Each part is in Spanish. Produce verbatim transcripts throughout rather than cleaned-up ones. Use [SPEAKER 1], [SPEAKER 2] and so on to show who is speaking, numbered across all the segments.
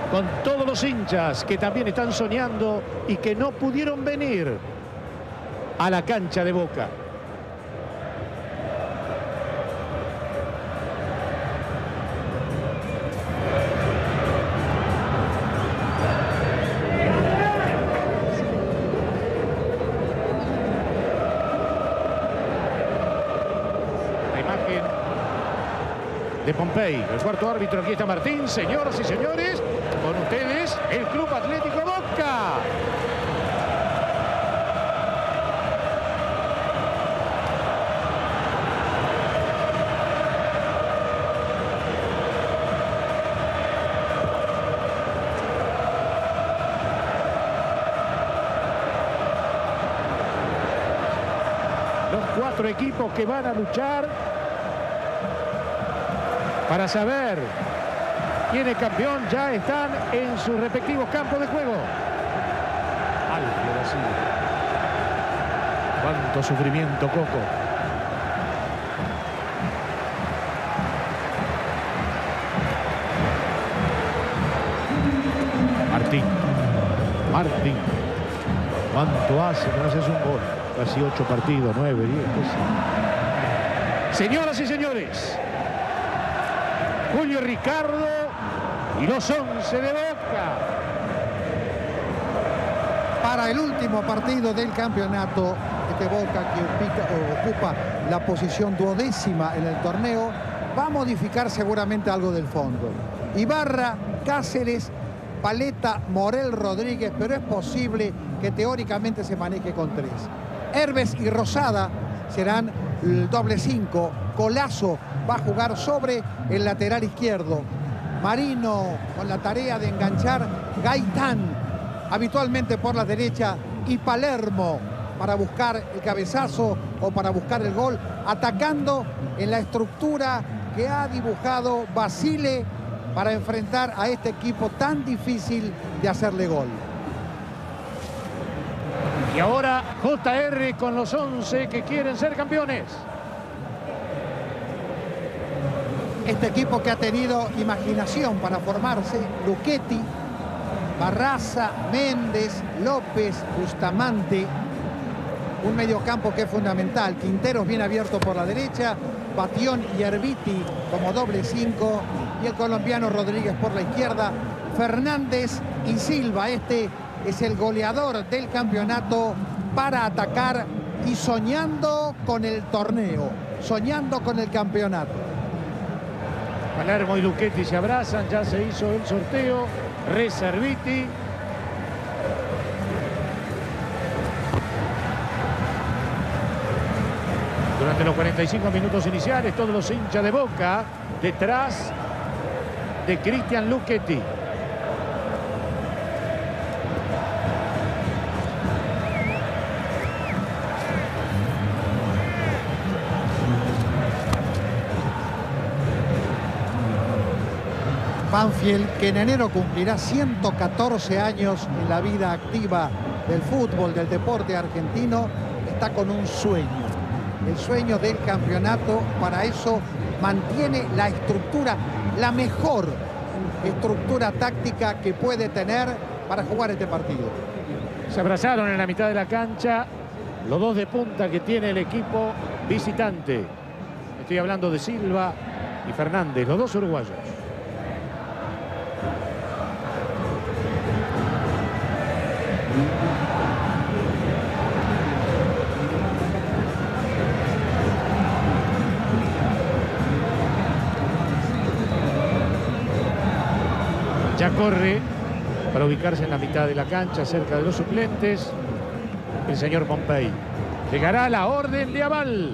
[SPEAKER 1] con todos los hinchas que también están soñando y que no pudieron venir a la cancha de Boca. De Pompey, el cuarto árbitro, aquí está Martín. Señoras y señores, con ustedes el Club Atlético Boca. Los cuatro equipos que van a luchar para saber quién es campeón ya están en sus respectivos campos de juego. Álvaro así. Cuánto sufrimiento, Coco. Martín. Martín. ¿Cuánto hace que no haces un gol? Casi ocho partidos, nueve, diez. Pues. Señoras y señores, Julio Ricardo y los once de Boca.
[SPEAKER 2] Para el último partido del campeonato, este Boca que ocupa, ocupa la posición duodécima en el torneo, va a modificar seguramente algo del fondo. Ibarra, Cáceres, Paleta, Morel, Rodríguez, pero es posible que teóricamente se maneje con tres. Herbes y Rosada serán el doble cinco. Colazo va a jugar sobre el lateral izquierdo. Marino con la tarea de enganchar. Gaitán habitualmente por la derecha. Y Palermo para buscar el cabezazo o para buscar el gol. Atacando en la estructura que ha dibujado Basile para enfrentar a este equipo tan difícil de hacerle gol.
[SPEAKER 1] Y ahora J R con los once que quieren ser campeones.
[SPEAKER 2] Este equipo que ha tenido imaginación para formarse: Luchetti, Barraza, Méndez, López, Bustamante. Un mediocampo que es fundamental. Quinteros bien abierto por la derecha, Batión y Erviti como doble cinco, y el colombiano Rodríguez por la izquierda. Fernández y Silva. Este es el goleador del campeonato para atacar y soñando con el torneo, soñando con el campeonato.
[SPEAKER 1] Palermo y Luchetti se abrazan, ya se hizo el sorteo. Reza Erviti. Durante los cuarenta y cinco minutos iniciales, todos los hinchas de Boca detrás de Cristian Luchetti.
[SPEAKER 2] Banfield, que en enero cumplirá ciento catorce años en la vida activa del fútbol, del deporte argentino, está con un sueño. El sueño del campeonato. Para eso mantiene la estructura, la mejor estructura táctica que puede tener para jugar este partido.
[SPEAKER 1] Se abrazaron en la mitad de la cancha los dos de punta que tiene el equipo visitante. Estoy hablando de Silva y Fernández, los dos uruguayos. Ya corre para ubicarse en la mitad de la cancha, cerca de los suplentes, el señor Pompey. Llegará la orden de aval.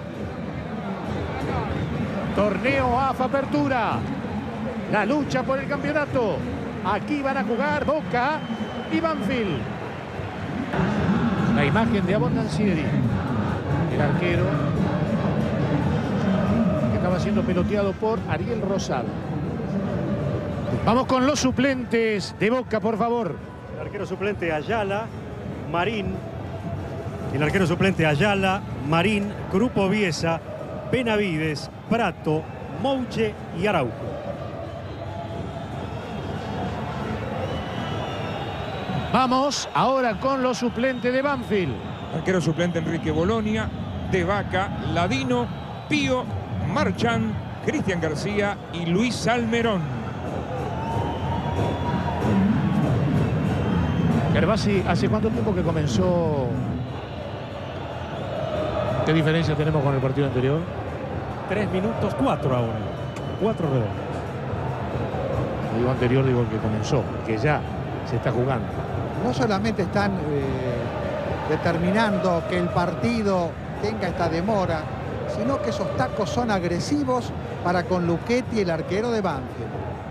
[SPEAKER 1] Torneo A F A Apertura. La lucha por el campeonato. Aquí van a jugar Boca y Banfield. La imagen de Abondancieri, el arquero que estaba siendo peloteado por Ariel Rosado. Vamos con los suplentes de Boca, por favor.
[SPEAKER 3] El arquero suplente Ayala, Marín. El arquero suplente Ayala, Marín, Grupo Viesa, Benavides, Prato, Mouche y Araujo.
[SPEAKER 1] Vamos ahora con los suplentes de Banfield.
[SPEAKER 4] Arquero suplente Enrique Bolonia, De Vaca, Ladino, Pío, Marchán, Cristian García y Luis Almerón.
[SPEAKER 1] Gervasi, ¿hace cuánto tiempo que comenzó? ¿Qué diferencia tenemos con el partido anterior?
[SPEAKER 3] Tres minutos, cuatro ahora. Cuatro redondos.
[SPEAKER 1] Digo anterior, digo el que comenzó, que ya se está jugando.
[SPEAKER 2] No solamente están eh, determinando que el partido tenga esta demora, sino que esos tacos son agresivos para con Luchetti, el arquero de Banfield.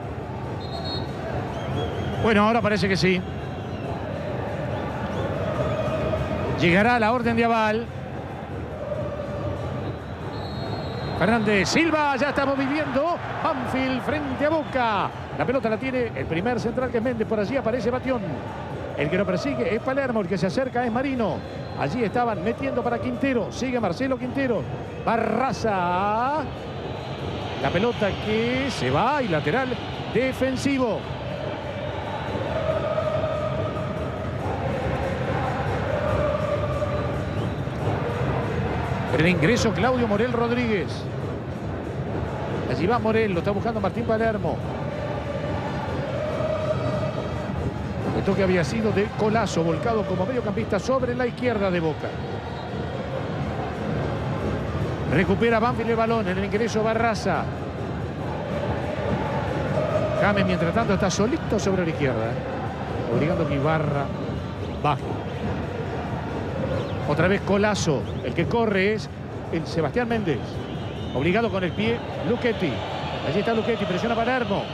[SPEAKER 1] Bueno, ahora parece que sí. Llegará la orden de aval. Fernández Silva, ya estamos viviendo. Banfield frente a Boca. La pelota la tiene el primer central, que es Méndez. Por allí aparece Batión. El que lo persigue es Palermo. El que se acerca es Marino. Allí estaban metiendo para Quintero. Sigue Marcelo Quintero. Barraza. La pelota que se va y lateral defensivo. El ingreso Claudio Morel Rodríguez. Allí va Morel, lo está buscando Martín Palermo. El toque había sido de Colazo, volcado como mediocampista sobre la izquierda de Boca. Recupera Banfield el balón en el ingreso Barraza. James, mientras tanto, está solito sobre la izquierda, ¿eh? Obligando que Ibarra baje. Otra vez Colazo. El que corre es el Sebastián Méndez. Obligado con el pie Luchetti. Allí está Luchetti, presiona Palermo.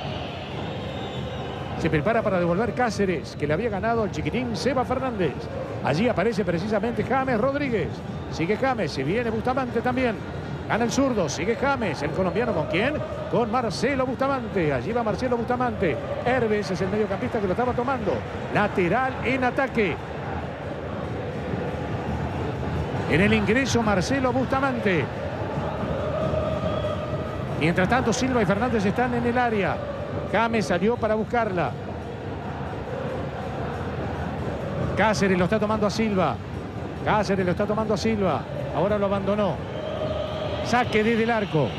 [SPEAKER 1] Se prepara para devolver Cáceres, que le había ganado al chiquitín Seba Fernández. Allí aparece precisamente James Rodríguez. Sigue James, se viene Bustamante también. Gana el zurdo, sigue James. El colombiano, ¿con quién? Con Marcelo Bustamante. Allí va Marcelo Bustamante. Herbes es el mediocampista que lo estaba tomando. Lateral en ataque. En el ingreso Marcelo Bustamante. Mientras tanto Silva y Fernández están en el área. James salió para buscarla. Cáceres lo está tomando a Silva. Cáceres lo está tomando a Silva. Ahora lo abandonó. Saque desde el arco.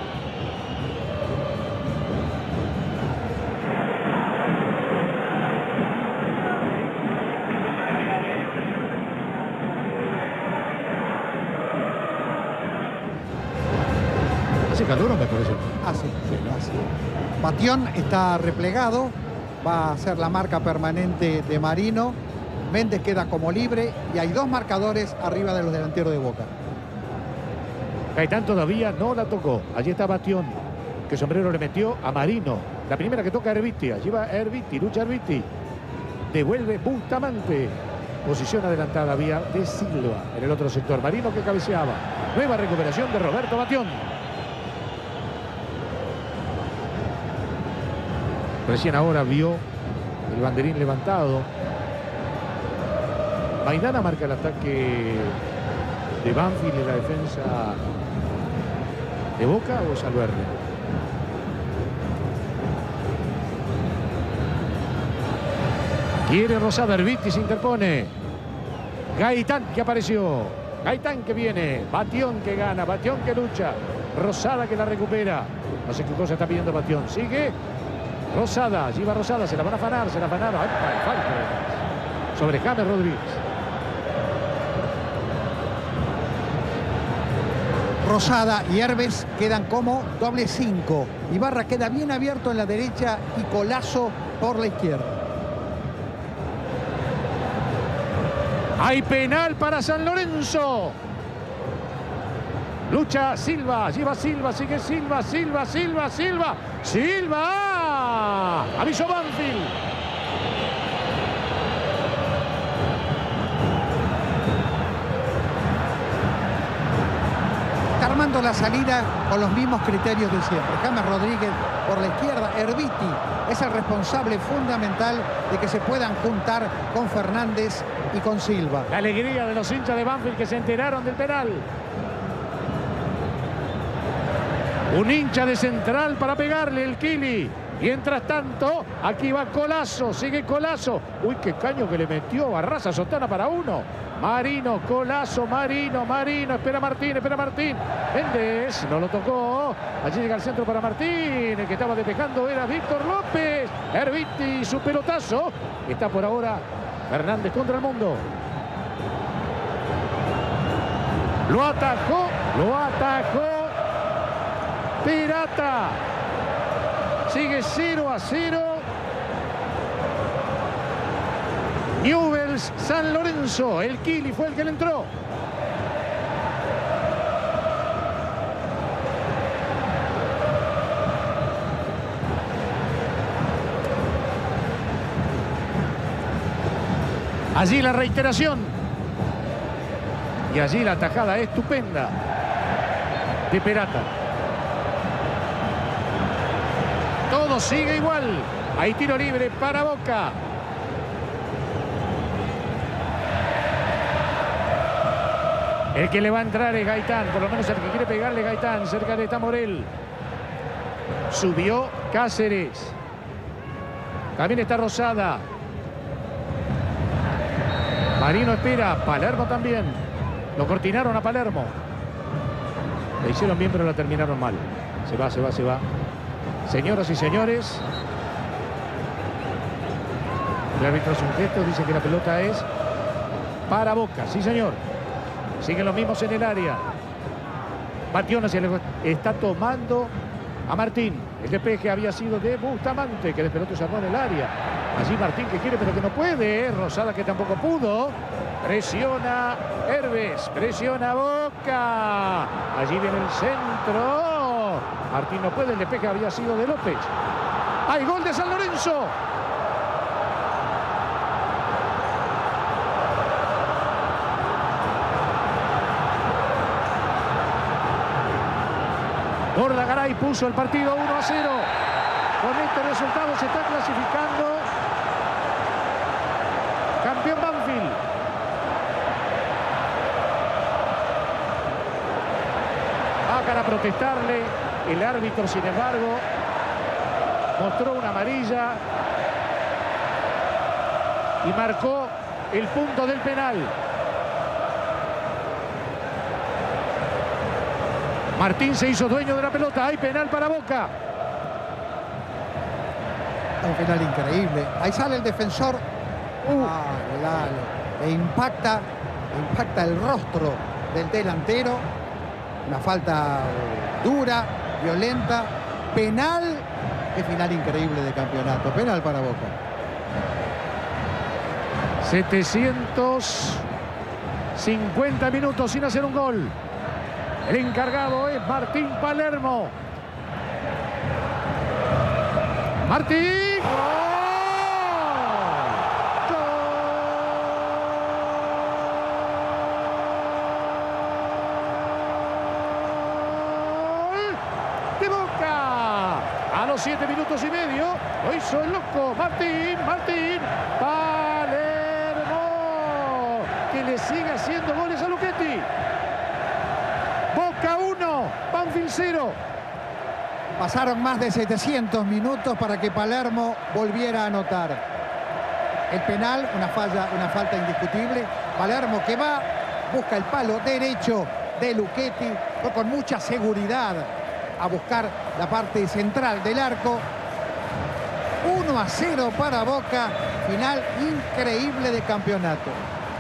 [SPEAKER 1] ¿Hace calor o me parece?
[SPEAKER 2] Ah, sí, sí, así. Batión está replegado. Va a ser la marca permanente de Marino. Méndez queda como libre y hay dos marcadores arriba de los delanteros de Boca.
[SPEAKER 1] Gaitán todavía no la tocó. Allí está Batión, que sombrero le metió a Marino. La primera que toca Herbiti. Allí va Herbiti, lucha Herbiti. Devuelve Bustamante. Posición adelantada vía de Silva en el otro sector. Marino que cabeceaba. Nueva recuperación de Roberto Batión. Recién ahora vio el banderín levantado. Maidana marca el ataque de Banfield en la defensa de Boca, o Salverde. Quiere Rosada, Herbiti se interpone. Gaitán que apareció. Gaitán que viene. Batión que gana. Batión que lucha. Rosada que la recupera. No sé qué cosa está pidiendo Batión. Sigue Rosada. Allí va Rosada. Se la van a afanar. Se la afanaron. Falta sobre James Rodríguez.
[SPEAKER 2] Rosada y Herbes quedan como doble cinco. Ibarra queda bien abierto en la derecha y Colazo por la izquierda.
[SPEAKER 1] Hay penal para San Lorenzo. Lucha Silva, lleva Silva, sigue Silva, Silva, Silva, Silva, Silva. Aviso Banfield.
[SPEAKER 2] Está armando la salida con los mismos criterios de siempre. James Rodríguez por la izquierda. Herbiti es el responsable fundamental de que se puedan juntar con Fernández y con Silva.
[SPEAKER 1] La alegría de los hinchas de Banfield que se enteraron del penal. Un hincha de Central para pegarle, el Kili. Mientras tanto, aquí va Colazo, sigue Colazo. Uy, qué caño que le metió Barraza Sotana para uno. Marino, Colazo, Marino, Marino, espera Martín, espera Martín. Méndez, no lo tocó. Allí llega al centro para Martín. El que estaba despejando era Víctor López. Erviti, su pelotazo. Está por ahora Fernández contra el mundo. Lo atajó, lo atajó. Pirata. Sigue cero a cero. Newell's San Lorenzo. El Kili fue el que le entró. Allí la reiteración. Y allí la tajada estupenda de Perata. Todo sigue igual. Hay tiro libre para Boca. El que le va a entrar es Gaitán. Por lo menos el que quiere pegarle Gaitán. Cerca de Tamorel. Subió Cáceres. También está Rosada. Marino espera. Palermo también. Lo cortinaron a Palermo. Le hicieron bien, pero la terminaron mal. Se va, se va, se va. Señoras y señores. El árbitro hace un gesto. Dice que la pelota es para Boca. Sí, señor. Siguen los mismos en el área. Bationa se le está tomando a Martín. El despeje había sido de Bustamante, que despelote se armó en el área. Allí Martín que quiere pero que no puede. Rosada que tampoco pudo. Presiona Herbes. Presiona Boca. Allí viene el centro. Martín no puede. El despeje había sido de López. ¡Hay gol de San Lorenzo! Gordagaray puso el partido uno a cero. Con este resultado se está clasificando campeón Banfield. Va para protestarle. El árbitro, sin embargo, mostró una amarilla y marcó el punto del penal. Martín se hizo dueño de la pelota. Hay penal para Boca.
[SPEAKER 2] Un penal increíble. Ahí sale el defensor. Uh, ah, le, le impacta, le impacta el rostro del delantero. Una falta dura, violenta. Penal. Qué final increíble de campeonato. Penal para Boca.
[SPEAKER 1] setecientos cincuenta minutos sin hacer un gol. El encargado es Martín Palermo. Martín. ¡Gol! ¡Gol de Boca! A los siete minutos y medio lo hizo el loco. Martín, Martín. Palermo. Que le sigue haciendo goles a Luchetti. Boca uno, Banfield cero.
[SPEAKER 2] Pasaron más de setecientos minutos para que Palermo volviera a anotar. El penal, una falla, una falta indiscutible. Palermo que va, busca el palo derecho de Luchetti, con mucha seguridad a buscar la parte central del arco. uno a cero para Boca, final increíble de campeonato.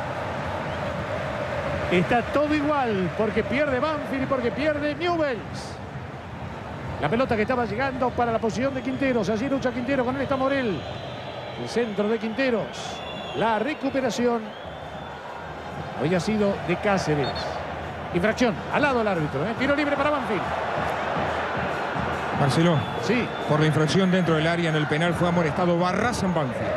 [SPEAKER 1] Está todo igual porque pierde Banfield y porque pierde Newell's. La pelota que estaba llegando para la posición de Quinteros. Allí lucha Quintero, con él está Morel. El centro de Quinteros. La recuperación hoy ha sido de Cáceres. Infracción, al lado del árbitro. ¿eh? Tiro libre para Banfield.
[SPEAKER 4] Marcelo.
[SPEAKER 1] Sí.
[SPEAKER 4] Por la infracción dentro del área en el penal fue amonestado Barraza en Banfield.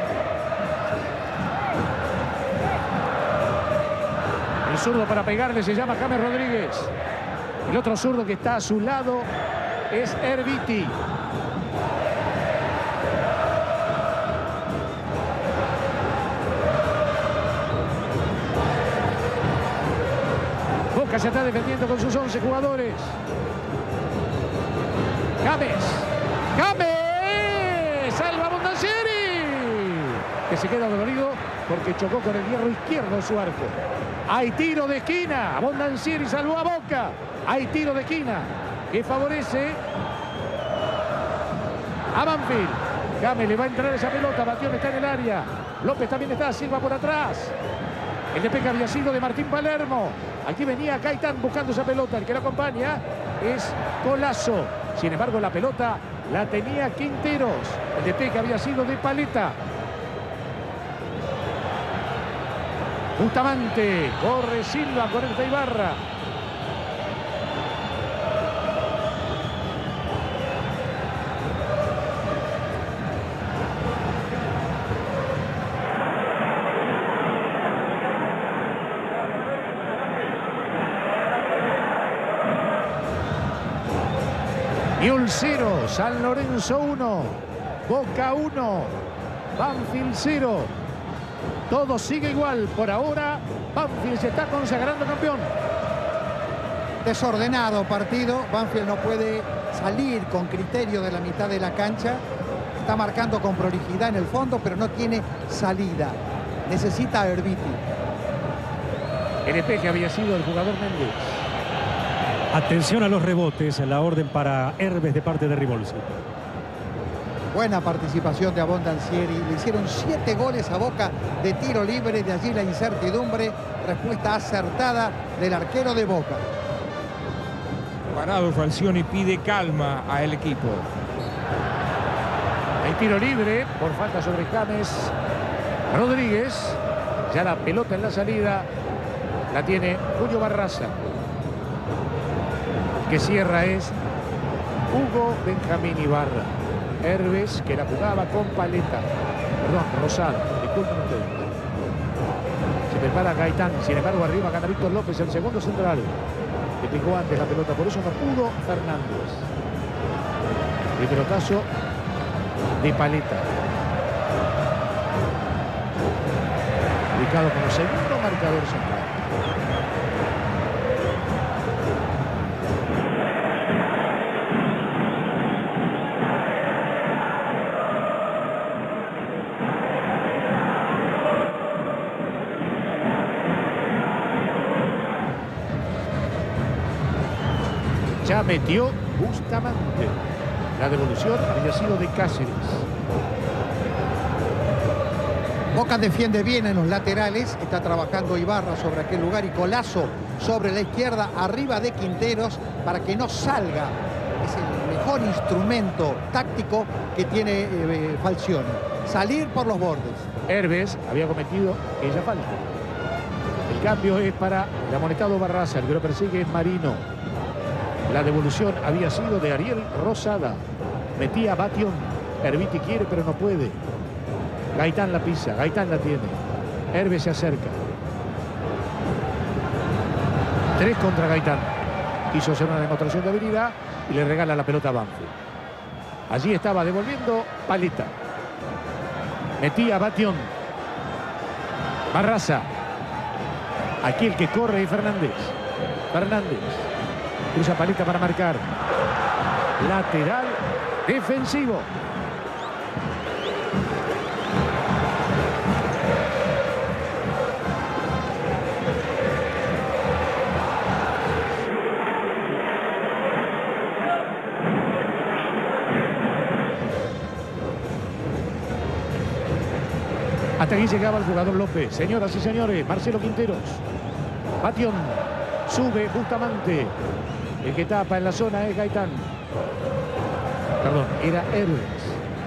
[SPEAKER 1] El zurdo para pegarle se llama James Rodríguez. El otro zurdo que está a su lado es Erviti. Boca se está defendiendo con sus once jugadores. James. James. que se queda dolorido porque chocó con el hierro izquierdo de su arco. Hay tiro de esquina. Abondancieri salvó a Boca. Hay tiro de esquina que favorece a Banfield. Game le va a entrar esa pelota. Batión está en el área. López también está. Silva por atrás. El despeje había sido de Martín Palermo. Aquí venía Gaitán buscando esa pelota. El que lo acompaña es Colazo. Sin embargo, la pelota la tenía Quinteros. El despeje había sido de Paleta. Bustamante. Corre Silva. Conecta Ibarra. Newell's cero, San Lorenzo uno, Boca uno, Banfield cero. Todo sigue igual. Por ahora, Banfield se está consagrando campeón.
[SPEAKER 2] Desordenado partido. Banfield no puede salir con criterio de la mitad de la cancha. Está marcando con prolijidad en el fondo, pero no tiene salida. Necesita a Herbiti.
[SPEAKER 1] El despeje había sido el jugador Méndez.
[SPEAKER 3] Atención a los rebotes, la orden para Herbes de parte de Ribolsi.
[SPEAKER 2] Buena participación de Abondancieri. Le hicieron siete goles a Boca de tiro libre. De allí la incertidumbre. Respuesta acertada del arquero de Boca.
[SPEAKER 4] Parado Falcioni pide calma al equipo.
[SPEAKER 1] Hay tiro libre por falta sobre James Rodríguez. Ya la pelota en la salida la tiene Julio Barraza. Que cierra es Hugo Benjamín Ibarra. Herbes, que la jugaba con Paleta. Perdón, Rosado. Disculpen ustedes. Se prepara Gaitán. Sin embargo, arriba gana Víctor López, el segundo central. Que picó antes la pelota. Por eso no pudo Fernández. El pelotazo de Paleta. Ubicado como segundo marcador central. Ya metió Bustamante. La devolución había sido de Cáceres.
[SPEAKER 2] Boca defiende bien en los laterales. Está trabajando Ibarra sobre aquel lugar y Colazo sobre la izquierda, arriba de Quinteros, para que no salga. Es el mejor instrumento táctico que tiene eh, Falcioni. Salir por los bordes.
[SPEAKER 1] Herbes había cometido esa falta. El cambio es para el amonestado Barraza. El que lo persigue es Marino. La devolución había sido de Ariel Rosada. Metía Batión. Herbiti quiere, pero no puede. Gaitán la pisa. Gaitán la tiene. Herbes se acerca. Tres contra Gaitán. Quiso hacer una demostración de habilidad y le regala la pelota a Banfield. Allí estaba devolviendo Paleta. Metía Batión. Barraza. Aquí el que corre es Fernández. Fernández. Cruza Paleta para marcar. Lateral defensivo. Hasta aquí llegaba el jugador López. Señoras y señores, Marcelo Quinteros. Batión. Sube Bustamante. El que tapa en la zona es Gaitán. Perdón, era Herbes.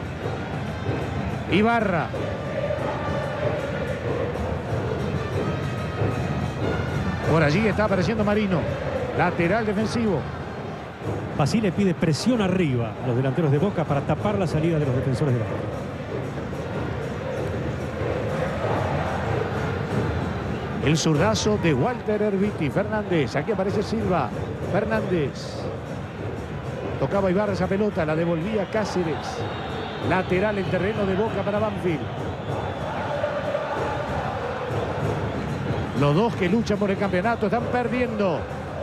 [SPEAKER 1] Ibarra. Por allí está apareciendo Marino. Lateral defensivo.
[SPEAKER 3] Basile pide presión arriba a los delanteros de Boca para tapar la salida de los defensores de Boca.
[SPEAKER 1] El zurdazo de Walter Herbiti. Fernández. Aquí aparece Silva. Fernández. Tocaba Ibarra esa pelota. La devolvía Cáceres. Lateral en terreno de Boca para Banfield. Los dos que luchan por el campeonato están perdiendo.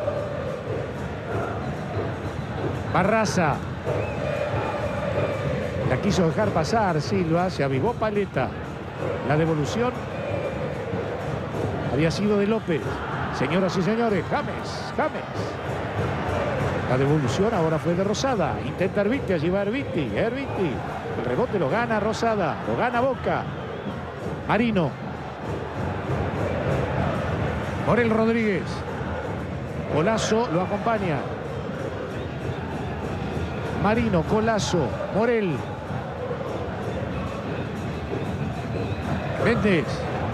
[SPEAKER 1] Barraza. La quiso dejar pasar Silva. Se avivó Paleta. La devolución había sido de López. Señoras y señores, James, James. La devolución ahora fue de Rosada. Intenta Erviti, allí va Erviti, Erviti. El rebote lo gana Rosada, lo gana Boca. Marino. Morel Rodríguez. Colazo lo acompaña. Marino, Colazo, Morel. Méndez.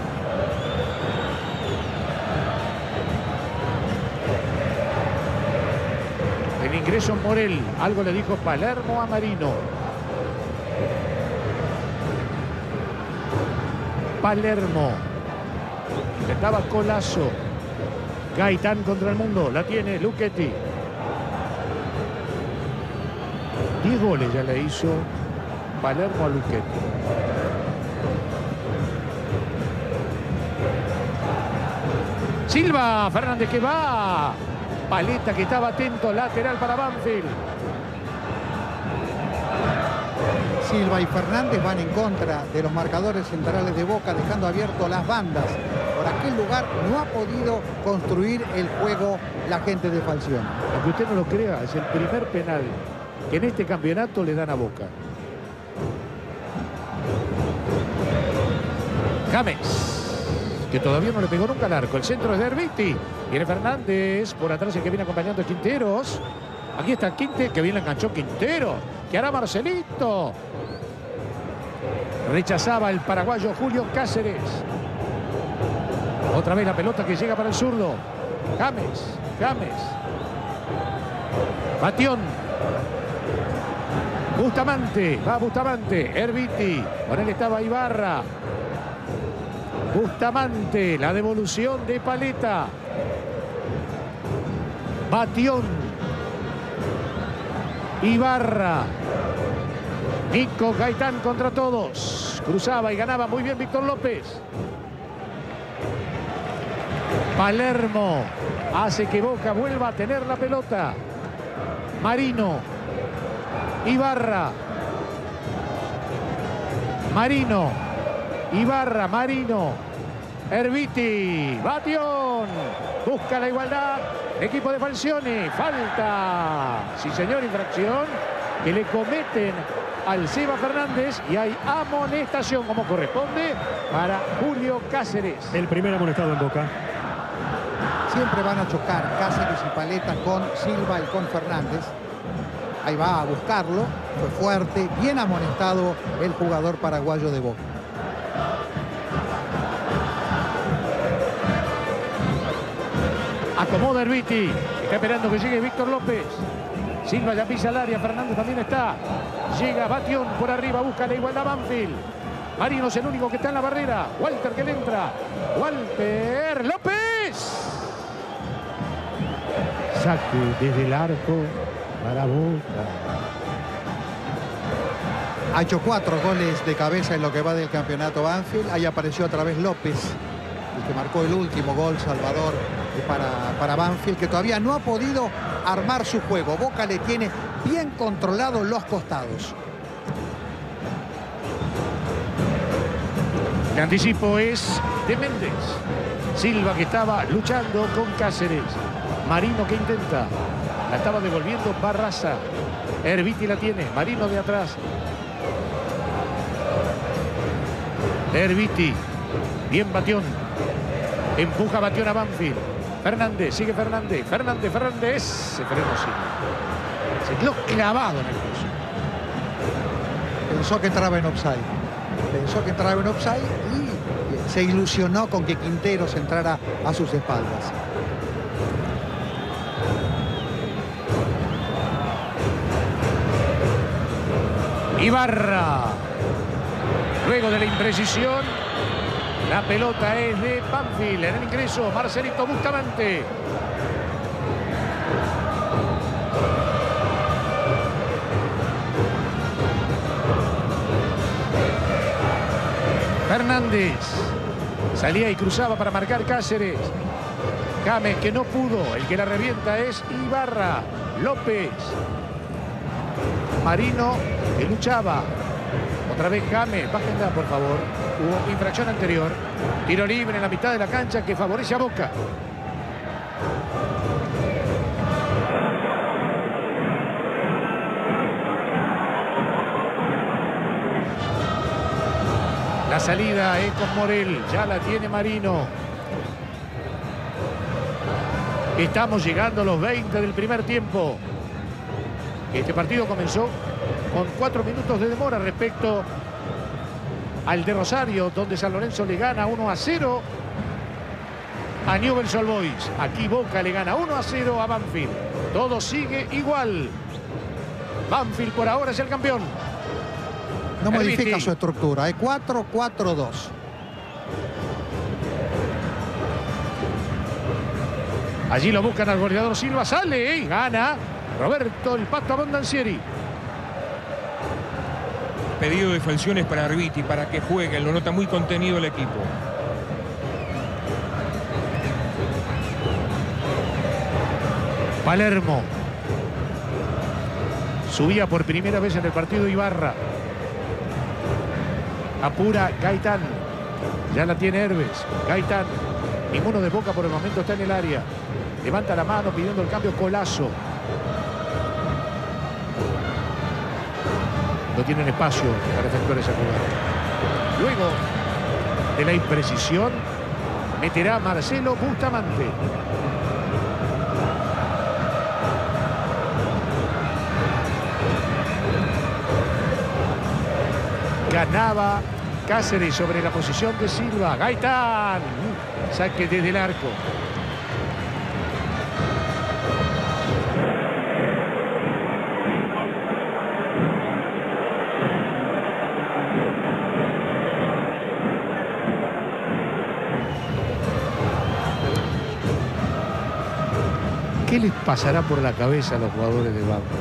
[SPEAKER 1] El ingreso en Morel. Algo le dijo Palermo a Marino. Palermo. Estaba Colazo. Gaitán contra el mundo. La tiene Luchetti. diez goles ya le hizo Palermo a Luchetti. Silva, Fernández que va. Paleta que estaba atento, lateral para Banfield.
[SPEAKER 2] Silva y Fernández van en contra de los marcadores centrales de Boca, dejando abierto las bandas. Por aquel lugar no ha podido construir el juego la gente de Falcioni.
[SPEAKER 1] Aunque usted no lo crea, es el primer penal que en este campeonato le dan a Boca. James, que todavía no le pegó nunca al arco. El centro es de Erviti. Viene Fernández. Por atrás el que viene acompañando a Quinteros. Aquí está Quinte, que bien le enganchó Quinteros. Que hará Marcelito. Rechazaba el paraguayo Julio Cáceres. Otra vez la pelota que llega para el zurdo. James, James. Batión. Bustamante, va Bustamante. Erviti. Con él estaba Ibarra. Bustamante, la devolución de Paleta. Batión. Ibarra. Nico Gaitán contra todos. Cruzaba y ganaba muy bien Víctor López. Palermo hace que Boca vuelva a tener la pelota. Marino. Ibarra. Marino. Ibarra, Marino. Erviti. Batión. Busca la igualdad. Equipo de Falcioni. Falta. Sí, señor, infracción que le cometen al Seba Fernández y hay amonestación como corresponde para Julio Cáceres.
[SPEAKER 3] El primer amonestado en Boca.
[SPEAKER 2] Siempre van a chocar Cáceres y Paleta con Silva y con Fernández. Ahí va a buscarlo. Fue fuerte, bien amonestado el jugador paraguayo de Boca.
[SPEAKER 1] Acomoda Erviti. Está esperando que llegue Víctor López. Silva ya pisa el área. Fernández también está. Llega Batión por arriba. Busca la igualdad Banfield. Marino es el único que está en la barrera. Walter que le entra. Walter López. Saque desde el arco para Boca.
[SPEAKER 2] Ha hecho cuatro goles de cabeza en lo que va del campeonato Banfield. Ahí apareció otra vez López, el que marcó el último gol, Salvador, para, para Banfield, que todavía no ha podido armar su juego. Boca le tiene bien controlados los costados.
[SPEAKER 1] El anticipo es de Méndez. Silva que estaba luchando con Cáceres. Marino que intenta. La estaba devolviendo Barraza. Erviti la tiene. Marino de atrás. Erviti. Bien Batión. Empuja Batión a Banfield. Fernández. Sigue Fernández. Fernández. Fernández. Se frenó Silva. Se quedó clavado en el piso.
[SPEAKER 2] Pensó que entraba en offside. Pensó que entraba en offside y se ilusionó con que Quinteros entrara a sus espaldas.
[SPEAKER 1] Ibarra. Luego de la imprecisión, la pelota es de Banfield. En el ingreso, Marcelito Bustamante. Fernández. Salía y cruzaba para marcar Cáceres. James que no pudo. El que la revienta es Ibarra. López. Marino que luchaba. Otra vez James, bájenla por favor. Hubo infracción anterior. Tiro libre en la mitad de la cancha que favorece a Boca. La salida es con Morel, ya la tiene Marino. Estamos llegando a los veinte del primer tiempo. Este partido comenzó con cuatro minutos de demora respecto al de Rosario, donde San Lorenzo le gana uno a cero a Newell's Old Boys. Aquí Boca le gana uno a cero a Banfield. Todo sigue igual. Banfield por ahora es el campeón.
[SPEAKER 2] No modifica
[SPEAKER 1] Erviti.
[SPEAKER 2] su estructura, es cuatro cuatro dos.
[SPEAKER 1] Allí lo buscan al goleador Silva, sale y gana Roberto el Pato Abondancieri.
[SPEAKER 4] Pedido de Falciones para Erviti, para que juegue, lo nota muy contenido el equipo.
[SPEAKER 1] Palermo. Subía por primera vez en el partido Ibarra. Apura Gaitán. Ya la tiene Herbes. Gaitán. Ninguno de Boca por el momento está en el área. Levanta la mano pidiendo el cambio Colazo. No tienen espacio para efectuar esa jugada. Luego de la imprecisión, meterá Marcelo Bustamante. Ganaba Cáceres sobre la posición de Silva. Gaitán. Saque desde el arco. ¿Qué les pasará por la cabeza a los jugadores de Banco?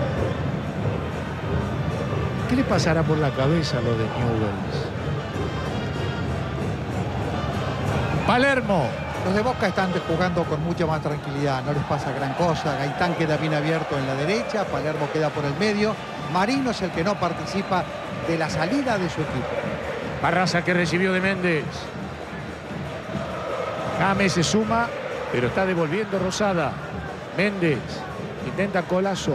[SPEAKER 1] ¿Qué les pasará por la cabeza a los de Newell's? Palermo.
[SPEAKER 2] Los de Boca están jugando con mucha más tranquilidad, no les pasa gran cosa. Gaitán queda bien abierto en la derecha, Palermo queda por el medio. Marino es el que no participa de la salida de su equipo.
[SPEAKER 1] Barraza que recibió de Méndez. James se suma, pero está devolviendo Rosada. Méndez intenta Colazo.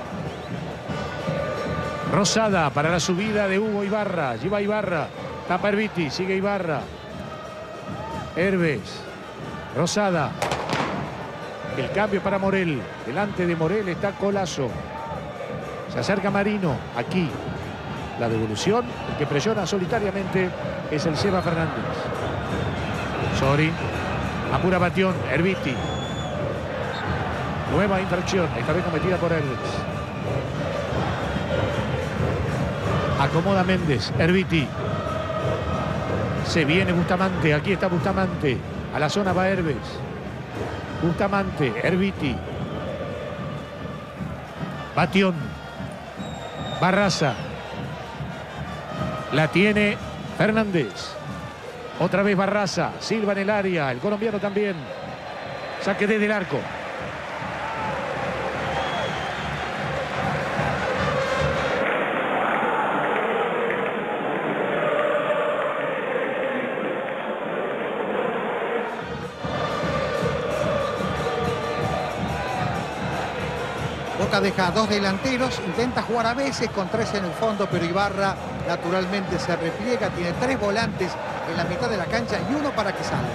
[SPEAKER 1] Rosada para la subida de Hugo Ibarra. Lleva Ibarra. Tapa Erviti. Sigue Ibarra. Herbes. Rosada. El cambio para Morel. Delante de Morel está Colazo. Se acerca Marino. Aquí. La devolución. El que presiona solitariamente es el Seba Fernández. Sori. Apura Batión. Erviti. Nueva infracción. Esta vez cometida por Herbes. Acomoda Méndez. Erviti. Se viene Bustamante. Aquí está Bustamante. A la zona va Herbes. Bustamante. Erviti. Batión. Barraza. La tiene Fernández. Otra vez Barraza. Silva en el área. El colombiano también. Saque desde el arco.
[SPEAKER 2] Boca deja dos delanteros, intenta jugar a veces con tres en el fondo, pero Ibarra naturalmente se repliega, tiene tres volantes en la mitad de la cancha y uno para que salga.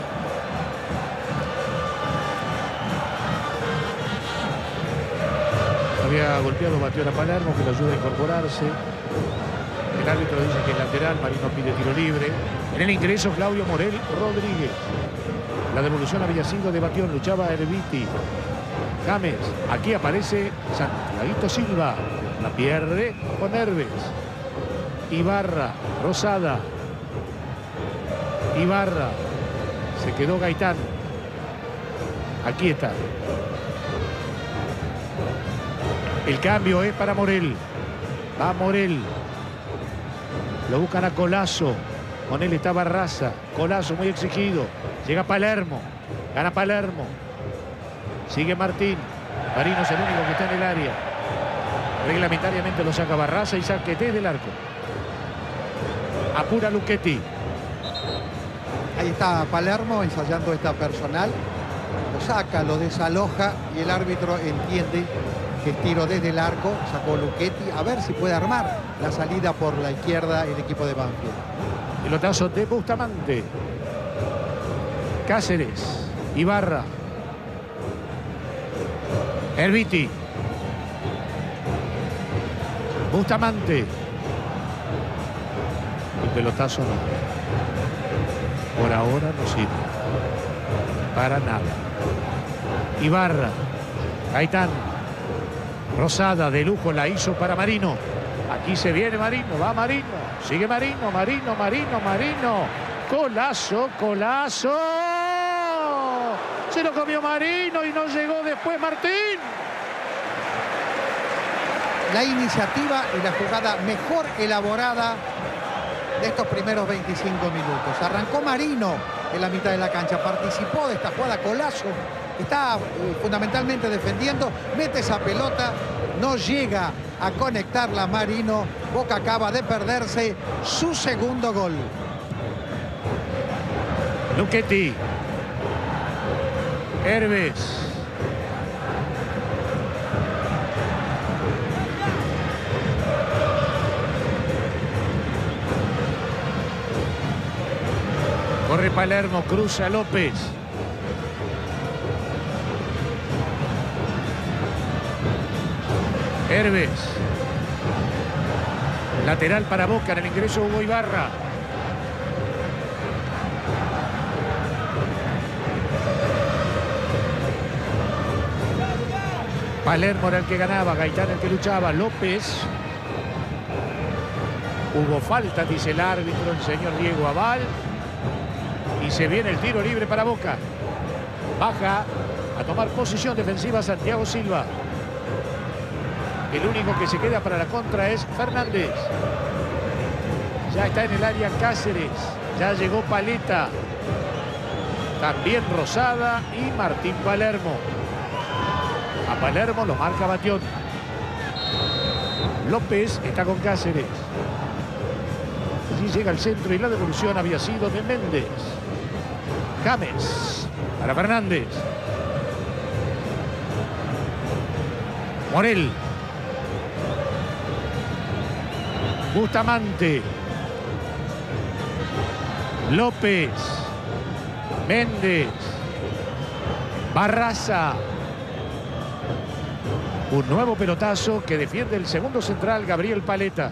[SPEAKER 1] Había golpeado Batión a Palermo, que lo ayuda a incorporarse. El árbitro dice que es lateral, Marino pide tiro libre. En el ingreso Claudio Morel Rodríguez. La devolución había sido de Batión, luchaba Erviti. James, aquí aparece Santiaguito Silva, la pierde con Herbes. Ibarra, Rosada. Ibarra, se quedó Gaitán. Aquí está. El cambio es para Morel. Va Morel. Lo buscan a Colazo. Con él está Barraza. Colazo muy exigido. Llega Palermo. Gana Palermo. Sigue Martín. Marino es el único que está en el área. Reglamentariamente lo saca Barraza y saque desde el arco. Apura Luchetti.
[SPEAKER 2] Ahí está Palermo ensayando esta personal. Lo saca, lo desaloja y el árbitro entiende que es tiro desde el arco. Sacó Luchetti. A ver si puede armar la salida por la izquierda el equipo de Banfield.
[SPEAKER 1] Pelotazo de Bustamante. Cáceres. Ibarra. Erviti. Bustamante. El pelotazo no. Por ahora no sirve. Para nada. Ibarra. Gaitán. Rosada de lujo la hizo para Marino. Aquí se viene Marino. Va Marino. Sigue Marino. Marino, Marino, Marino. Colazo, colazo. Se lo comió Marino y no llegó después Martín.
[SPEAKER 2] La iniciativa y la jugada mejor elaborada de estos primeros veinticinco minutos. Arrancó Marino en la mitad de la cancha, participó de esta jugada, Colazo, está eh, fundamentalmente defendiendo, mete esa pelota, no llega a conectarla Marino. Boca acaba de perderse su segundo gol.
[SPEAKER 1] Luchetti. Herbes. Corre Palermo, cruza López. Herbes. Lateral para Boca en el ingreso Hugo Ibarra. Palermo era el que ganaba, Gaitán el que luchaba, López. Hubo falta, dice el árbitro, el señor Diego Aval. Y se viene el tiro libre para Boca. Baja a tomar posición defensiva Santiago Silva. El único que se queda para la contra es Fernández. Ya está en el área Cáceres. Ya llegó Paleta. También Rosada y Martín Palermo. A Palermo lo marca Batión. López está con Cáceres. Allí llega al centro y la devolución había sido de Méndez. James para Fernández. Morel. Bustamante. López. Méndez. Barraza. Un nuevo pelotazo que defiende el segundo central, Gabriel Paleta.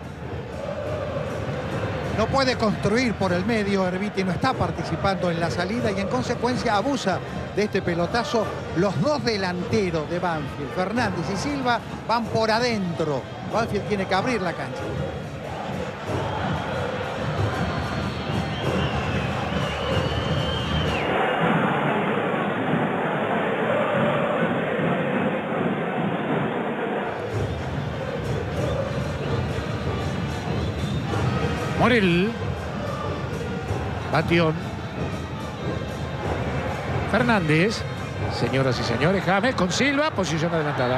[SPEAKER 2] No puede construir por el medio, Erviti no está participando en la salida y en consecuencia abusa de este pelotazo. Los dos delanteros de Banfield, Fernández y Silva, van por adentro. Banfield tiene que abrir la cancha.
[SPEAKER 1] Morel. Batión. Fernández. Señoras y señores, James con Silva, posición adelantada.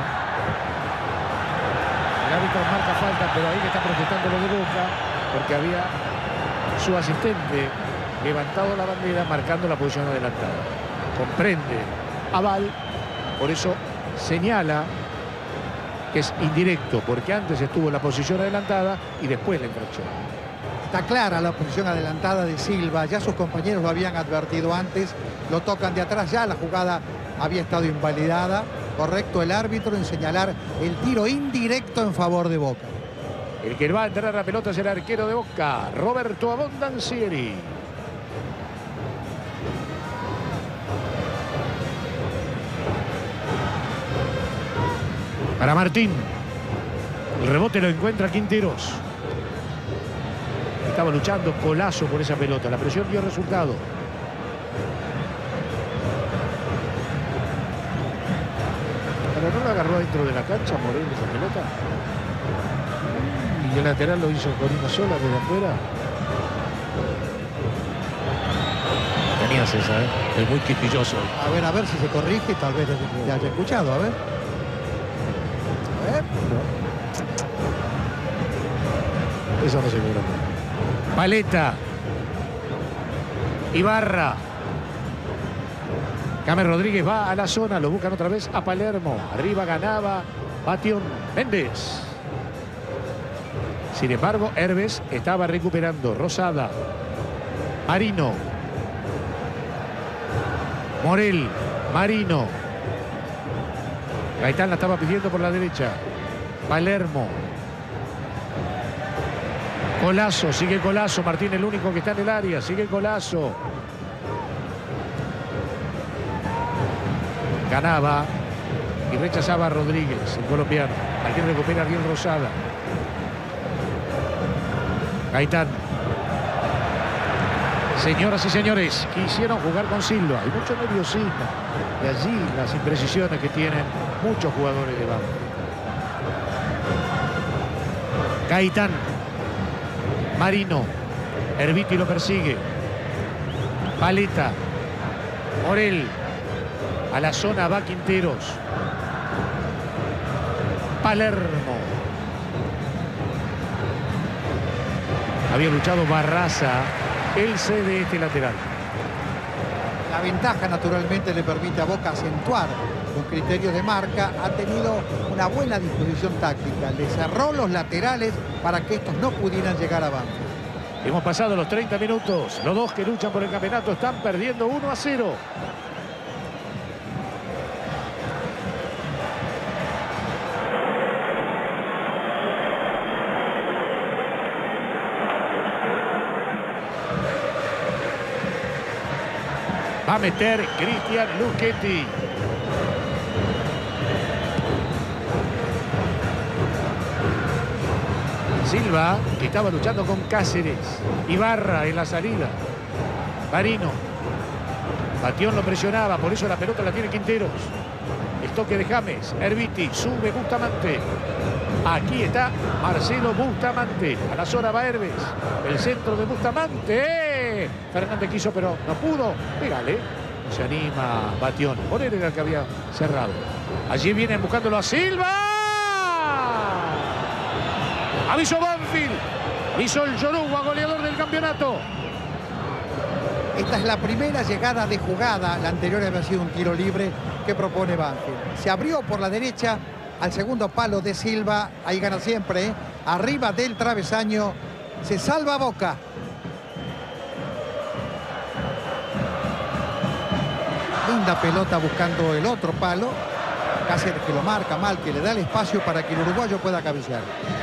[SPEAKER 1] El árbitro marca falta, pero ahí está protestando lo de Boca, porque había su asistente levantado la bandera marcando la posición adelantada. Comprende Aval, por eso señala que es indirecto, porque antes estuvo en la posición adelantada y después la infracción.
[SPEAKER 2] Está clara la posición adelantada de Silva, ya sus compañeros lo habían advertido antes, lo tocan de atrás, ya la jugada había estado invalidada. Correcto el árbitro en señalar el tiro indirecto en favor de Boca.
[SPEAKER 1] El que va a entrar a la pelota es el arquero de Boca, Roberto Abondancieri. Para Martín. El rebote lo encuentra Quinteros. Estaba luchando Colazo por esa pelota. La presión dio resultado. Pero no la agarró dentro de la cancha Morel esa pelota. Y el lateral lo hizo con una sola desde afuera. Tenías esa, ¿eh? Es muy quisquilloso.
[SPEAKER 2] A ver, a ver si se corrige, tal vez te haya escuchado, a ver. A ver.
[SPEAKER 1] No. Eso no se logra. Paleta. Ibarra. James Rodríguez va a la zona, lo buscan otra vez a Palermo. Arriba ganaba Batión Méndez. Sin embargo, Herbes estaba recuperando. Rosada. Marino. Morel. Marino. Gaitán la estaba pidiendo por la derecha. Palermo. Colazo, sigue Colazo. Martín el único que está en el área. Sigue Colazo. Ganaba y rechazaba a Rodríguez, el colombiano. Aquí recupera Ariel Rosada. Gaitán. Señoras y señores, quisieron jugar con Silva. Hay mucho nerviosismo. Y allí las imprecisiones que tienen muchos jugadores de banco. Gaitán. Marino. Erviti lo persigue. Paleta. Morel. A la zona va Quinteros. Palermo. Había luchado Barraza. Él cede este lateral.
[SPEAKER 2] La ventaja naturalmente le permite a Boca acentuar los criterios de marca. Ha tenido una buena disposición táctica. Le cerró los laterales para que estos no pudieran llegar a banco.
[SPEAKER 1] Hemos pasado los treinta minutos. Los dos que luchan por el campeonato están perdiendo uno a cero. Va a meter Cristian Luchetti. Silva, que estaba luchando con Cáceres. Ibarra en la salida. Marino. Batión lo presionaba, por eso la pelota la tiene Quinteros. El toque de James. Erviti, sube Bustamante. Aquí está Marcelo Bustamante. A la zona va Herbes. El centro de Bustamante. Fernández quiso, pero no pudo. Pégale. No se anima Batión. Por él era el que había cerrado. Allí vienen buscándolo a Silva. Avisó Banfield. Avisó el Yoruba, goleador del campeonato.
[SPEAKER 2] Esta es la primera llegada de jugada. La anterior había sido un tiro libre que propone Banfield. Se abrió por la derecha al segundo palo de Silva. Ahí gana siempre, ¿eh? Arriba del travesaño. Se salva Boca. Linda pelota buscando el otro palo. Cáceres que lo marca mal, que le da el espacio para que el uruguayo pueda cabecear.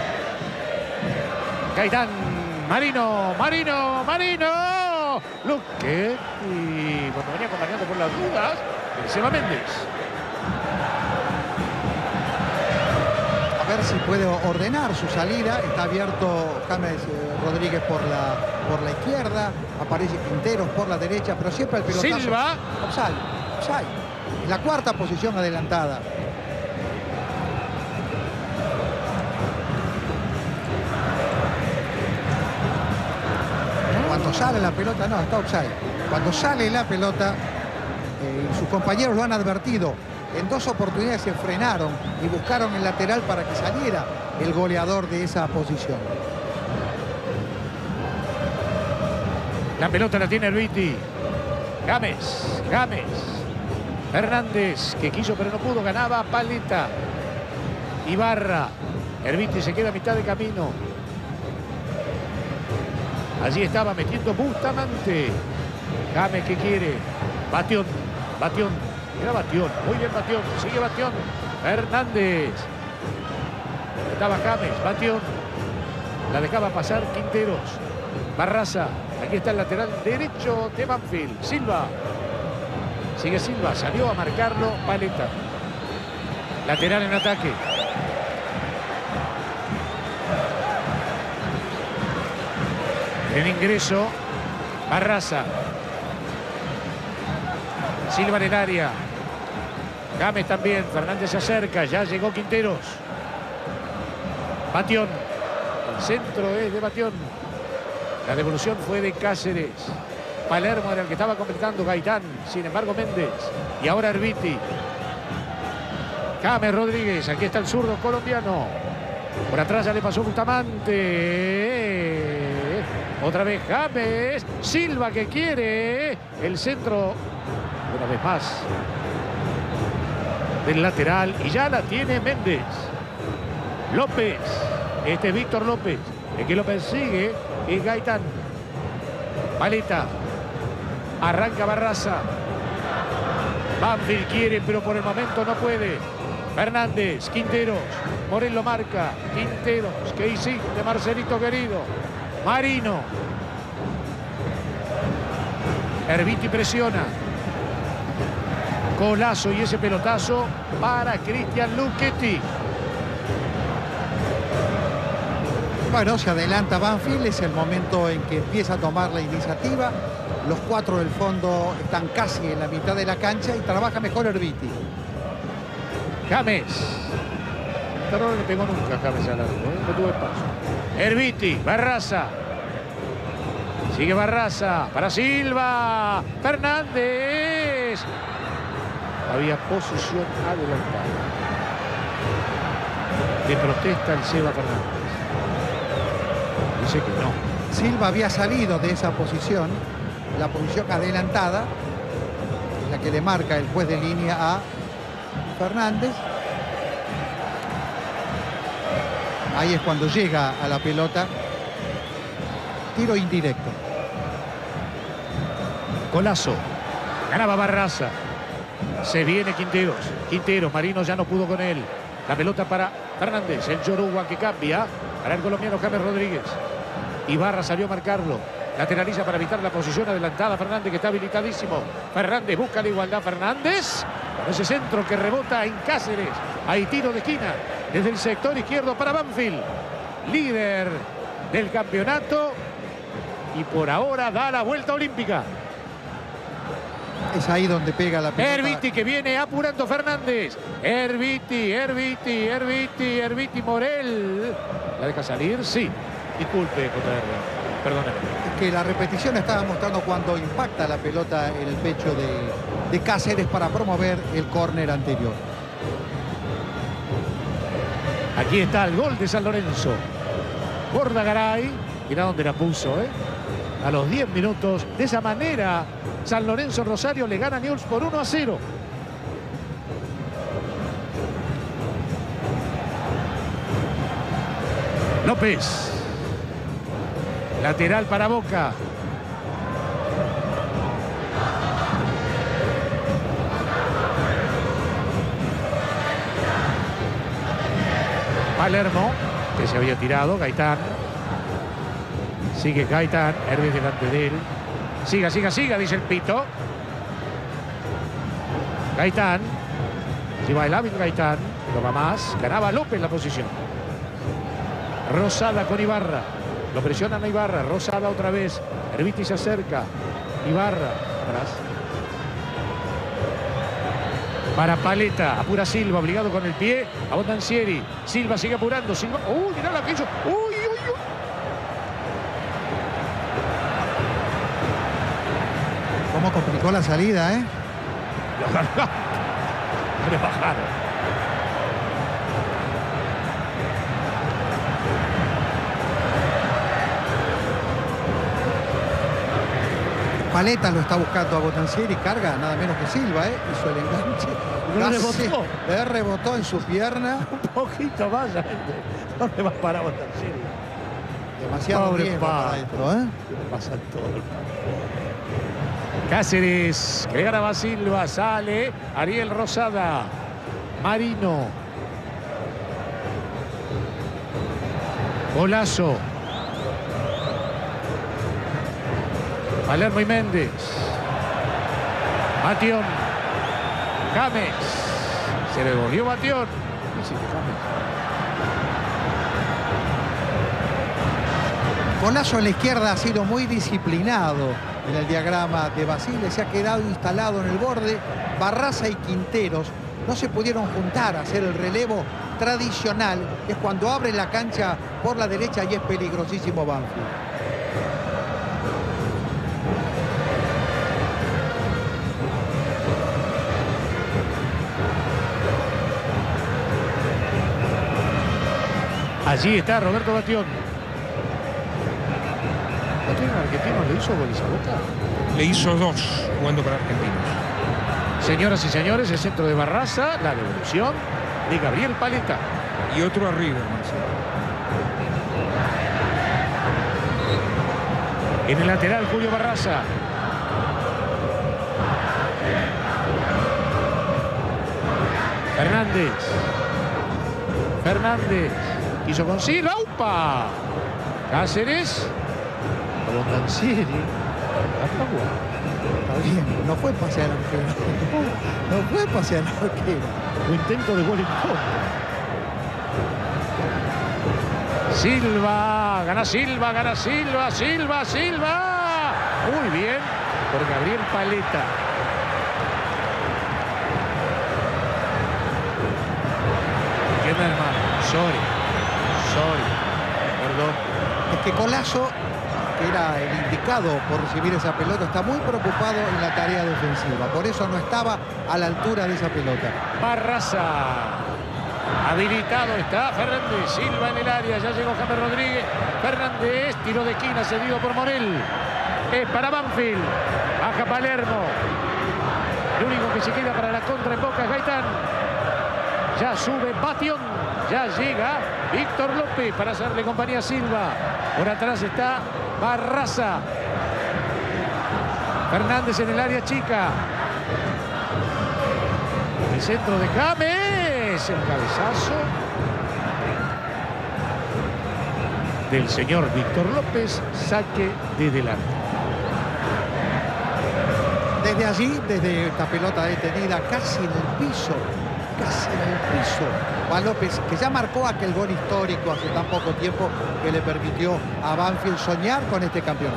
[SPEAKER 1] Gaitán. Marino. Marino. Marino. Luchetti. Cuando venía acompañando por las dudas, Seba Méndez.
[SPEAKER 2] A ver si puede ordenar su salida. Está abierto James eh, Rodríguez por la, por la izquierda. Aparece Quinteros por la derecha, pero siempre el pelotazo.
[SPEAKER 1] Silva.
[SPEAKER 2] Offside. Offside. En la cuarta posición adelantada. Cuando sale la pelota, no, está offside. Cuando sale la pelota, eh, sus compañeros lo han advertido. En dos oportunidades se frenaron y buscaron el lateral para que saliera el goleador de esa posición.
[SPEAKER 1] La pelota la tiene Erviti. James. James. Fernández, que quiso pero no pudo. Ganaba Paleta. Ibarra. Erviti se queda a mitad de camino. Allí estaba metiendo Bustamante. James que quiere. Batión. Batión. Era Batión. Muy bien Batión. Sigue Batión. Fernández. Estaba James. Batión. La dejaba pasar Quinteros. Barraza. Aquí está el lateral derecho de Banfield. Silva. Sigue Silva. Salió a marcarlo Paleta. Lateral en ataque. En ingreso, Barraza. Silva en el área. James también. Fernández se acerca. Ya llegó Quinteros. Batión. El centro es de Batión. La devolución fue de Cáceres. Palermo era el que estaba completando. Gaitán. Sin embargo, Méndez. Y ahora Erviti. James Rodríguez. Aquí está el zurdo colombiano. Por atrás ya le pasó Bustamante. Otra vez James. Silva que quiere. El centro, una vez más, del lateral. Y ya la tiene Méndez. López. Este es Víctor López. El que lo persigue es Gaitán. Paleta. Arranca Barraza. Banfield quiere, pero por el momento no puede. Fernández, Quinteros. Morel lo marca. Quinteros. ¿Qué hiciste, Marcelito querido? Marino. Erviti presiona. Colazo y ese pelotazo para Cristian Luchetti.
[SPEAKER 2] Bueno, se adelanta Banfield, es el momento en que empieza a tomar la iniciativa. Los cuatro del fondo están casi en la mitad de la cancha y trabaja mejor Erviti.
[SPEAKER 1] James. Pero no le pegó nunca James al arco, ¿eh? No tuvo espacio. Erviti, Barraza. Sigue Barraza para Silva. Fernández. Había posición adelantada. Le protesta el Seba Fernández. Dice que no.
[SPEAKER 2] Silva había salido de esa posición, la posición adelantada, es la que le marca el juez de línea a Fernández. Ahí es cuando llega a la pelota. Tiro indirecto.
[SPEAKER 1] Golazo. Ganaba Barraza. Se viene Quinteros. Quinteros. Marino ya no pudo con él. La pelota para Fernández. El Yoruba que cambia para el colombiano James Rodríguez. Ibarra salió a marcarlo. Lateraliza para evitar la posición adelantada. Fernández, que está habilitadísimo. Fernández busca la igualdad. Fernández. Con ese centro que rebota en Cáceres. Hay tiro de esquina desde el sector izquierdo para Banfield. Líder del campeonato. Y por ahora da la vuelta olímpica.
[SPEAKER 2] Es ahí donde pega la pelota.
[SPEAKER 1] Erviti que viene apurando Fernández. Erviti, Erviti, Erviti, Erviti, Morel. ¿La deja salir? Sí. Disculpe, J R. Perdóneme.
[SPEAKER 2] Es que la repetición estaba mostrando cuando impacta la pelota en el pecho de, de Cáceres para promover el córner anterior.
[SPEAKER 1] Aquí está el gol de San Lorenzo. Bordagaray. Mirá dónde la puso, ¿eh? A los diez minutos. De esa manera, San Lorenzo Rosario le gana a Newell's por uno a cero. López. Lateral para Boca. Palermo, que se había tirado. Gaitán. Sigue Gaitán. Herves delante de él. Siga, siga, siga, dice el pito. Gaitán. Lleva el hábil Gaitán. No va más. Ganaba López la posición. Rosada con Ibarra. Lo presionan a Ibarra. Rosada otra vez. Erviti se acerca. Ibarra. Atrás. Para Paleta. Apura Silva. Obligado con el pie. A Botancieri. Silva sigue apurando. Silva. Uy, mirá la que hizo. Uy, uy, uy.
[SPEAKER 2] Cómo complicó la salida, ¿eh?
[SPEAKER 1] Le bajaron.
[SPEAKER 2] Paleta lo está buscando a Botancieri, carga nada menos que Silva, ¿eh? Hizo el enganche.
[SPEAKER 1] No
[SPEAKER 2] Casi
[SPEAKER 1] rebotó.
[SPEAKER 2] Le rebotó en su pierna.
[SPEAKER 1] Un poquito más, gente. ¿Dónde va para Botancieri?
[SPEAKER 2] Demasiado
[SPEAKER 1] Pobre
[SPEAKER 2] riesgo para
[SPEAKER 1] Pablo.
[SPEAKER 2] esto, ¿eh?
[SPEAKER 1] Pasa todo el Cáceres, que le gana a Silva, sale Ariel Rosada. Marino. Golazo. Palermo y Méndez. Batión. James. Se le volvió Batión. ¿Qué hiciste, James?
[SPEAKER 2] Golazo en la izquierda ha sido muy disciplinado en el diagrama de Basile. Se ha quedado instalado en el borde. Barraza y Quinteros no se pudieron juntar a hacer el relevo tradicional. Es cuando abre la cancha por la derecha y es peligrosísimo Banfield.
[SPEAKER 1] Allí está Roberto Batión. Batión Argentinos le hizo goles a Boca?
[SPEAKER 4] Le hizo dos jugando para Argentinos.
[SPEAKER 1] Señoras y señores, el centro de Barraza, la devolución de Gabriel Paleta.
[SPEAKER 4] Y otro arriba, Marcelo.
[SPEAKER 1] En el lateral, Julio Barraza. Fernández. Fernández. Hizo con Silva. ¡Upa! Cáceres. Abondancieri.
[SPEAKER 2] Está bien, no fue pase al arquero. No fue pase al arquero.
[SPEAKER 1] Un intento de gol en contra. Silva. Gana Silva, gana Silva, Silva, Silva. Muy bien por Gabriel Paleta. ¿Quién es, hermano? Sorry. Sorry. Perdón.
[SPEAKER 2] Es que Collazo, que era el indicado por recibir esa pelota, está muy preocupado en la tarea defensiva. Por eso no estaba a la altura de esa pelota.
[SPEAKER 1] Barraza. Habilitado está Fernández. Silva en el área. Ya llegó James Rodríguez. Fernández. Tiro de esquina cedido por Morel. Es para Banfield. Baja Palermo. El único que se queda para la contra en Boca es Gaitán. Ya sube Batión. Ya llega Víctor López para hacerle compañía a Silva. Por atrás está Barraza. Fernández en el área chica. El centro de James. El cabezazo del señor Víctor López. Saque de delante.
[SPEAKER 2] Desde allí, desde esta pelota detenida, casi en el piso. Casi en el piso. Va López, que ya marcó aquel gol histórico hace tan poco tiempo que le permitió a Banfield soñar con este campeonato.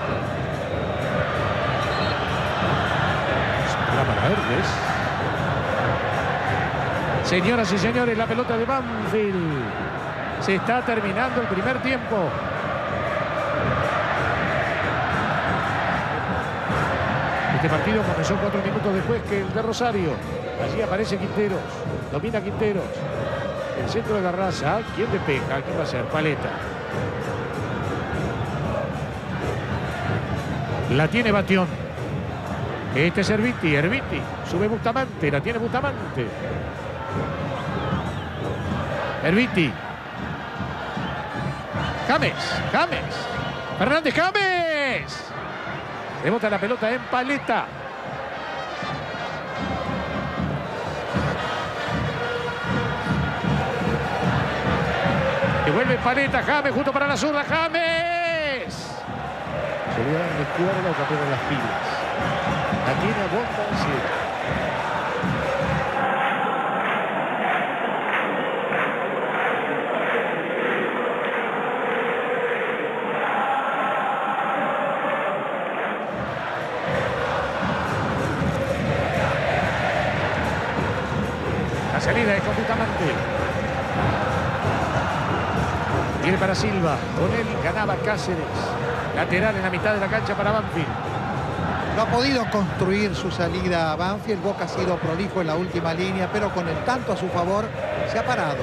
[SPEAKER 1] Para Verdes. Señoras y señores, la pelota de Banfield. Se está terminando el primer tiempo. Este partido comenzó cuatro minutos después que el de Rosario. Allí aparece Quinteros. Domina Quinteros. El centro de Barraza. ¿Quién le pega? ¿Quién va a ser? Paleta. La tiene Batión. Este es Erviti. Erviti. Sube Bustamante. La tiene Bustamante. Erviti. James. James. Fernández James. Rebota la pelota en Paleta. Devuelve Paleta. James justo para la zurda. James. Se le da de cuerda o cambiaron las pilas. La tiene a Bondancieri. Salida de Bustamante. Viene para Silva. Con él ganaba Cáceres. Lateral en la mitad de la cancha para Banfield.
[SPEAKER 2] No ha podido construir su salida a Banfield. Boca ha sido prolijo en la última línea, pero con el tanto a su favor se ha parado.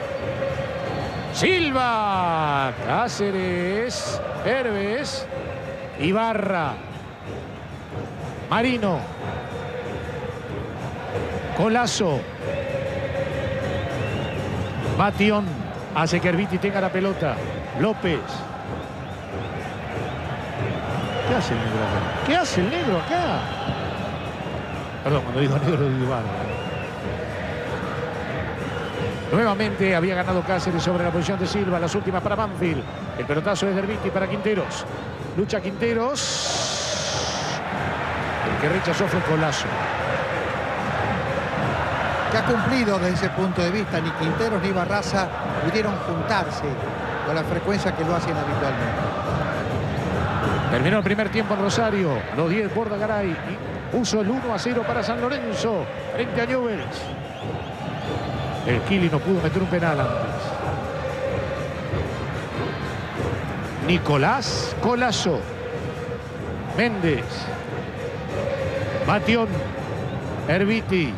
[SPEAKER 1] Silva. Cáceres. Herves. Ibarra. Marino. Collazo. Batión hace que Erviti tenga la pelota. López. ¿Qué hace el negro acá? ¿Qué hace el negro acá? Perdón, cuando digo negro digo Ibarra. Nuevamente había ganado Cáceres sobre la posición de Silva. Las últimas para Banfield. El pelotazo es de Erviti para Quinteros. Lucha Quinteros. El que rechazó fue Collazo.
[SPEAKER 2] Que ha cumplido desde ese punto de vista. Ni Quinteros ni Barraza pudieron juntarse con la frecuencia que lo hacen habitualmente.
[SPEAKER 1] Terminó el primer tiempo en Rosario. Los diez Borda Garay y puso el uno a cero para San Lorenzo frente a Newell's. El Kili no pudo meter un penal antes. Nicolás Collazo. Méndez. Batión. Erviti.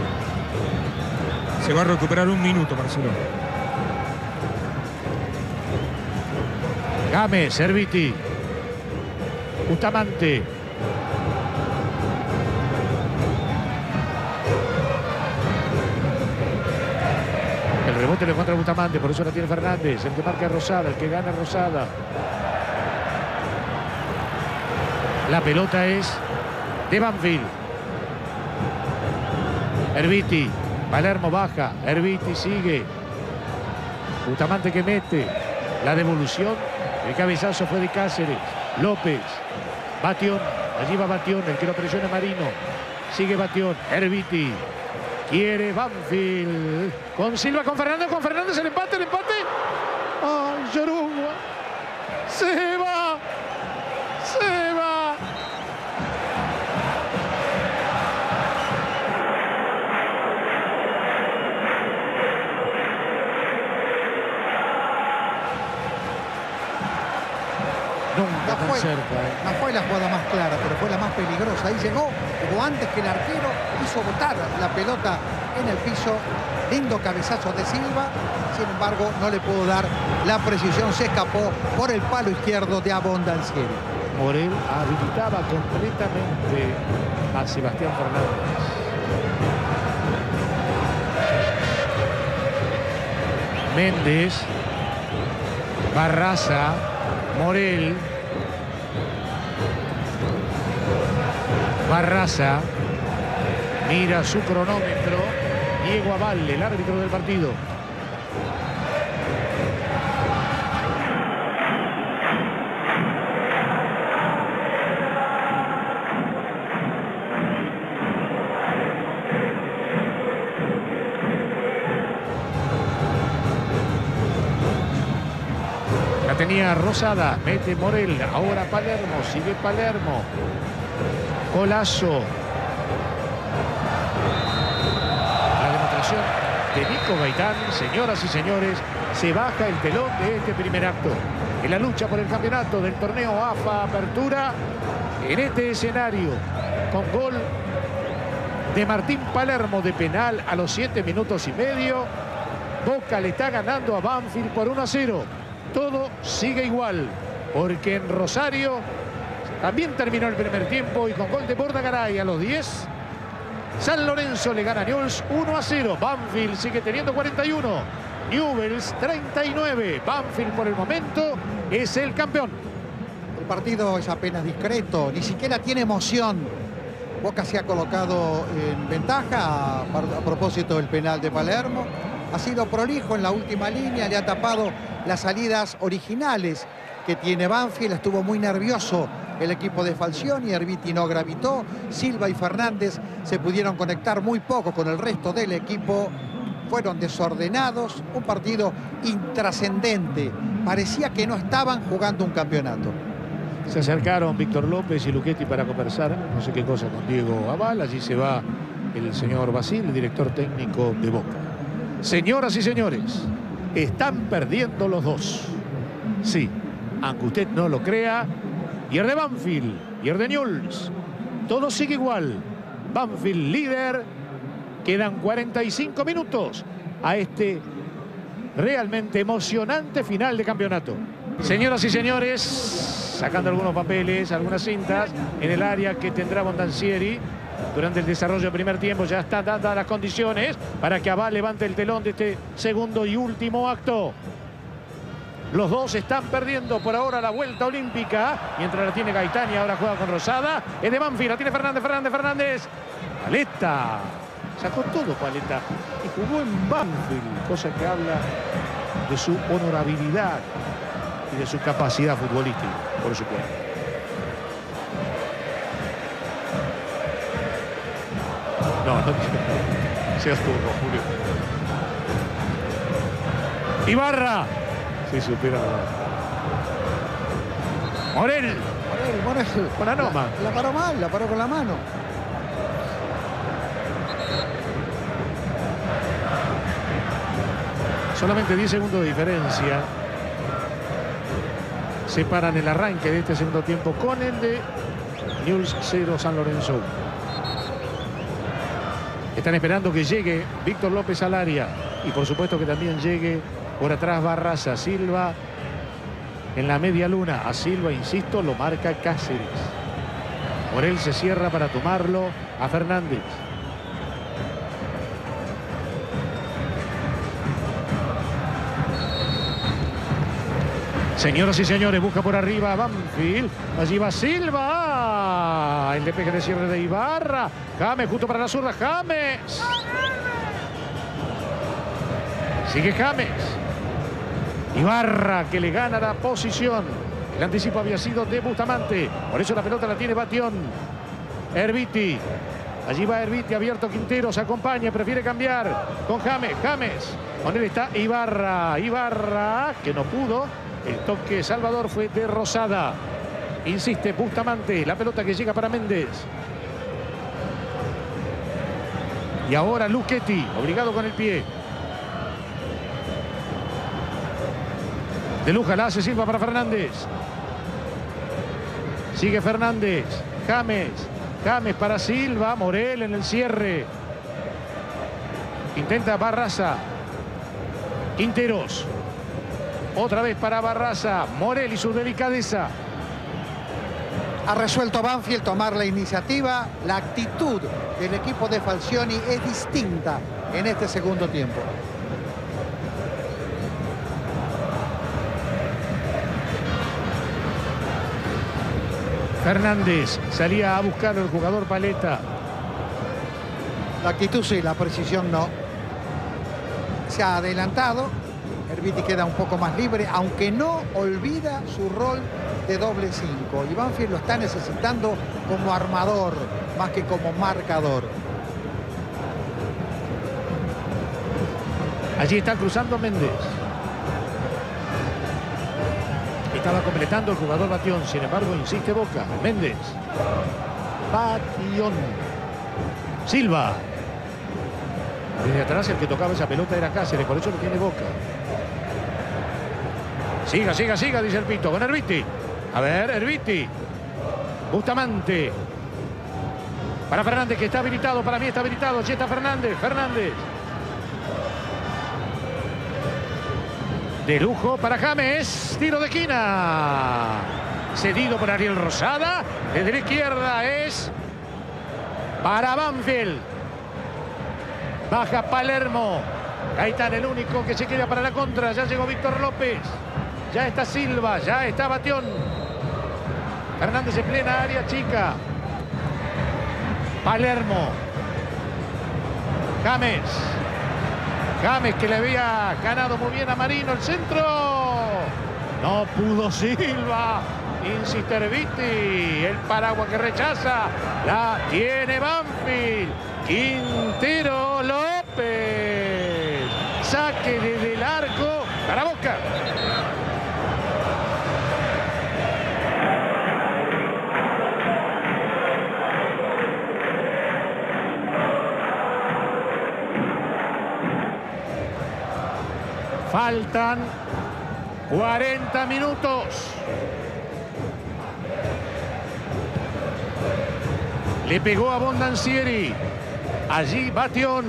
[SPEAKER 4] Se va a recuperar un minuto, Marcelo.
[SPEAKER 1] Gámez, Serviti. Bustamante. El rebote le encuentra Bustamante, por eso la tiene Fernández. El que marca es Rosada, el que gana es Rosada. La pelota es de Banfield. Erviti. Palermo baja. Erviti sigue. Bustamante que mete. La devolución. El cabezazo fue de Cáceres. López. Batión. Allí va Batión. El que lo presiona Marino. Sigue Batión. Erviti. Quiere Banfield. Con Silva, con Fernández. Con Fernández el empate. El empate. ¡Ay, Yorugua! ¡Se va! ¡Se va!
[SPEAKER 2] Nunca
[SPEAKER 1] tan
[SPEAKER 2] fue,
[SPEAKER 1] cerca, eh.
[SPEAKER 2] no fue la jugada más clara, pero fue la más peligrosa. Ahí llegó, llegó antes que el arquero, hizo botar la pelota en el piso. Lindo cabezazo de Silva, sin embargo no le pudo dar la precisión, se escapó por el palo izquierdo de Abondancieri.
[SPEAKER 1] Morel habilitaba completamente a Sebastián Fernández. Méndez, Barraza, Morel, Barraza, mira su cronómetro, Diego Aval, el árbitro del partido. La tenía Rosada, mete Morel, ahora Palermo, sigue Palermo. Golazo. La demostración de Nico Gaitán, señoras y señores, se baja el telón de este primer acto. En la lucha por el campeonato del torneo A F A Apertura, en este escenario, con gol de Martín Palermo de penal a los siete minutos y medio, Boca le está ganando a Banfield por uno a cero. Todo sigue igual, porque en Rosario también terminó el primer tiempo y con gol de Bordagaray a los diez, San Lorenzo le gana a Newell's uno a cero. Banfield sigue teniendo cuarenta y uno, Newell's treinta y nueve. Banfield por el momento es el campeón.
[SPEAKER 2] El partido es apenas discreto, ni siquiera tiene emoción. Boca se ha colocado en ventaja a, a propósito del penal de Palermo. Ha sido prolijo en la última línea, le ha tapado las salidas originales que tiene Banfield. Estuvo muy nervioso el equipo de Falcioni, Erviti no gravitó, Silva y Fernández se pudieron conectar muy poco con el resto del equipo, fueron desordenados, un partido intrascendente, parecía que no estaban jugando un campeonato.
[SPEAKER 1] Se acercaron Víctor López y Luchetti para conversar, no sé qué cosa, con Diego Aval. Allí se va el señor Basil, el director técnico de Boca. Señoras y señores, están perdiendo los dos. Sí, aunque usted no lo crea, pierde Banfield, pierde Newell's. Todo sigue igual. Banfield líder. Quedan cuarenta y cinco minutos a este realmente emocionante final de campeonato. Señoras y señores, sacando algunos papeles, algunas cintas en el área que tendrá Abondancieri. Durante el desarrollo del primer tiempo ya están dadas las condiciones para que Aval levante el telón de este segundo y último acto. Los dos están perdiendo por ahora la vuelta olímpica, mientras la tiene Gaitán y ahora juega con Rosada. Es de Banfield, la tiene Fernández, Fernández, Fernández. Paletta. Sacó todo Paletta y jugó en Banfield, cosa que habla de su honorabilidad y de su capacidad futbolística, por supuesto. No, no seas turno, Julio. Ibarra. Si supiera. Morel.
[SPEAKER 2] Morel, Morel.
[SPEAKER 1] Con la noma.
[SPEAKER 2] La, la paró mal, la paró con la mano.
[SPEAKER 1] Solamente diez segundos de diferencia separan el arranque de este segundo tiempo con el de Newell's cero, San Lorenzo. Están esperando que llegue Víctor López al área y por supuesto que también llegue por atrás Barraza. Silva en la media luna. A Silva, insisto, lo marca Cáceres. Morel se cierra para tomarlo a Fernández. Señoras y señores, busca por arriba Banfield. Allí va Silva. El despeje de cierre de Ibarra. James justo para la zurda. James. Sigue James. Ibarra que le gana la posición. El anticipo había sido de Bustamante. Por eso la pelota la tiene Batión. Erviti. Allí va Erviti, abierto Quintero, se acompaña, prefiere cambiar con James. James. Con él está Ibarra. Ibarra que no pudo. El toque Salvador fue de Rosada. Insiste Bustamante. La pelota que llega para Méndez. Y ahora Luchetti, obligado con el pie. De Luja la hace Silva para Fernández. Sigue Fernández. James. James para Silva. Morel en el cierre. Intenta Barraza. Quinteros. Otra vez para Barraza. Morel y su delicadeza.
[SPEAKER 2] Ha resuelto Banfield tomar la iniciativa. La actitud del equipo de Falcioni es distinta en este segundo tiempo.
[SPEAKER 1] Fernández salía a buscar al jugador Paleta.
[SPEAKER 2] La actitud sí, la precisión no. Se ha adelantado. Erviti queda un poco más libre, aunque no olvida su rol de doble cinco. Y Banfield lo está necesitando como armador, más que como marcador.
[SPEAKER 1] Allí está cruzando Méndez. Estaba completando el jugador Batión. Sin embargo, insiste Boca. Méndez. Batión. Silva. Desde atrás el que tocaba esa pelota era Cáceres. Por eso lo tiene Boca. Siga, siga, siga, dice el Pito. Con Erviti. A ver, Erviti. Bustamante. Para Fernández, que está habilitado. Para mí está habilitado. Allí está Fernández. Fernández. De lujo para James. Tiro de esquina. Cedido por Ariel Rosada. Desde la izquierda es para Banfield. Baja Palermo. Ahí está el único que se queda para la contra. Ya llegó Víctor López. Ya está Silva. Ya está Batión. Fernández en plena área chica. Palermo. James. James que le había ganado muy bien a Marino. El centro. No pudo Silva. Insiste Erviti. El paraguas que rechaza. La tiene Banfield. Quintero López. Saque desde el arco para Boca. Faltan cuarenta minutos. Le pegó a Bondancieri. Allí Batión.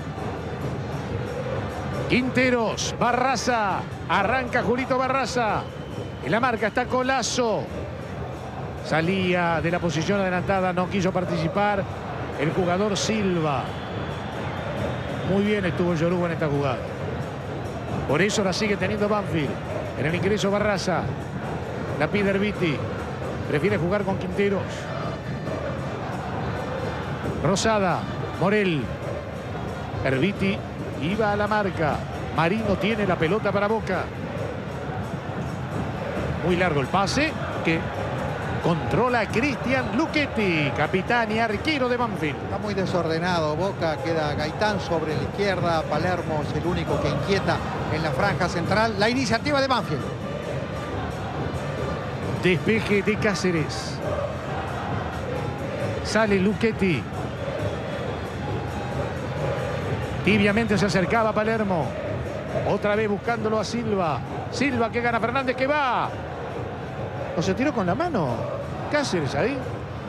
[SPEAKER 1] Quinteros. Barraza. Arranca Julito Barraza. En la marca está Colazo. Salía de la posición adelantada. No quiso participar el jugador Silva. Muy bien estuvo el Yoruba en esta jugada. Por eso la sigue teniendo Banfield. En el ingreso Barraza. La pide Erviti. Prefiere jugar con Quinteros. Rosada. Morel. Erviti iba a la marca. Marino tiene la pelota para Boca. Muy largo el pase que controla Cristian Luchetti, capitán y arquero de Banfield.
[SPEAKER 2] Está muy desordenado Boca. Queda Gaitán sobre la izquierda. Palermo es el único que inquieta en la franja central. La iniciativa de Banfield.
[SPEAKER 1] Despeje de Cáceres. Sale Luchetti. Tibiamente se acercaba Palermo. Otra vez buscándolo a Silva. Silva que gana Fernández que va. ¿O se tiró con la mano? Cáceres ahí.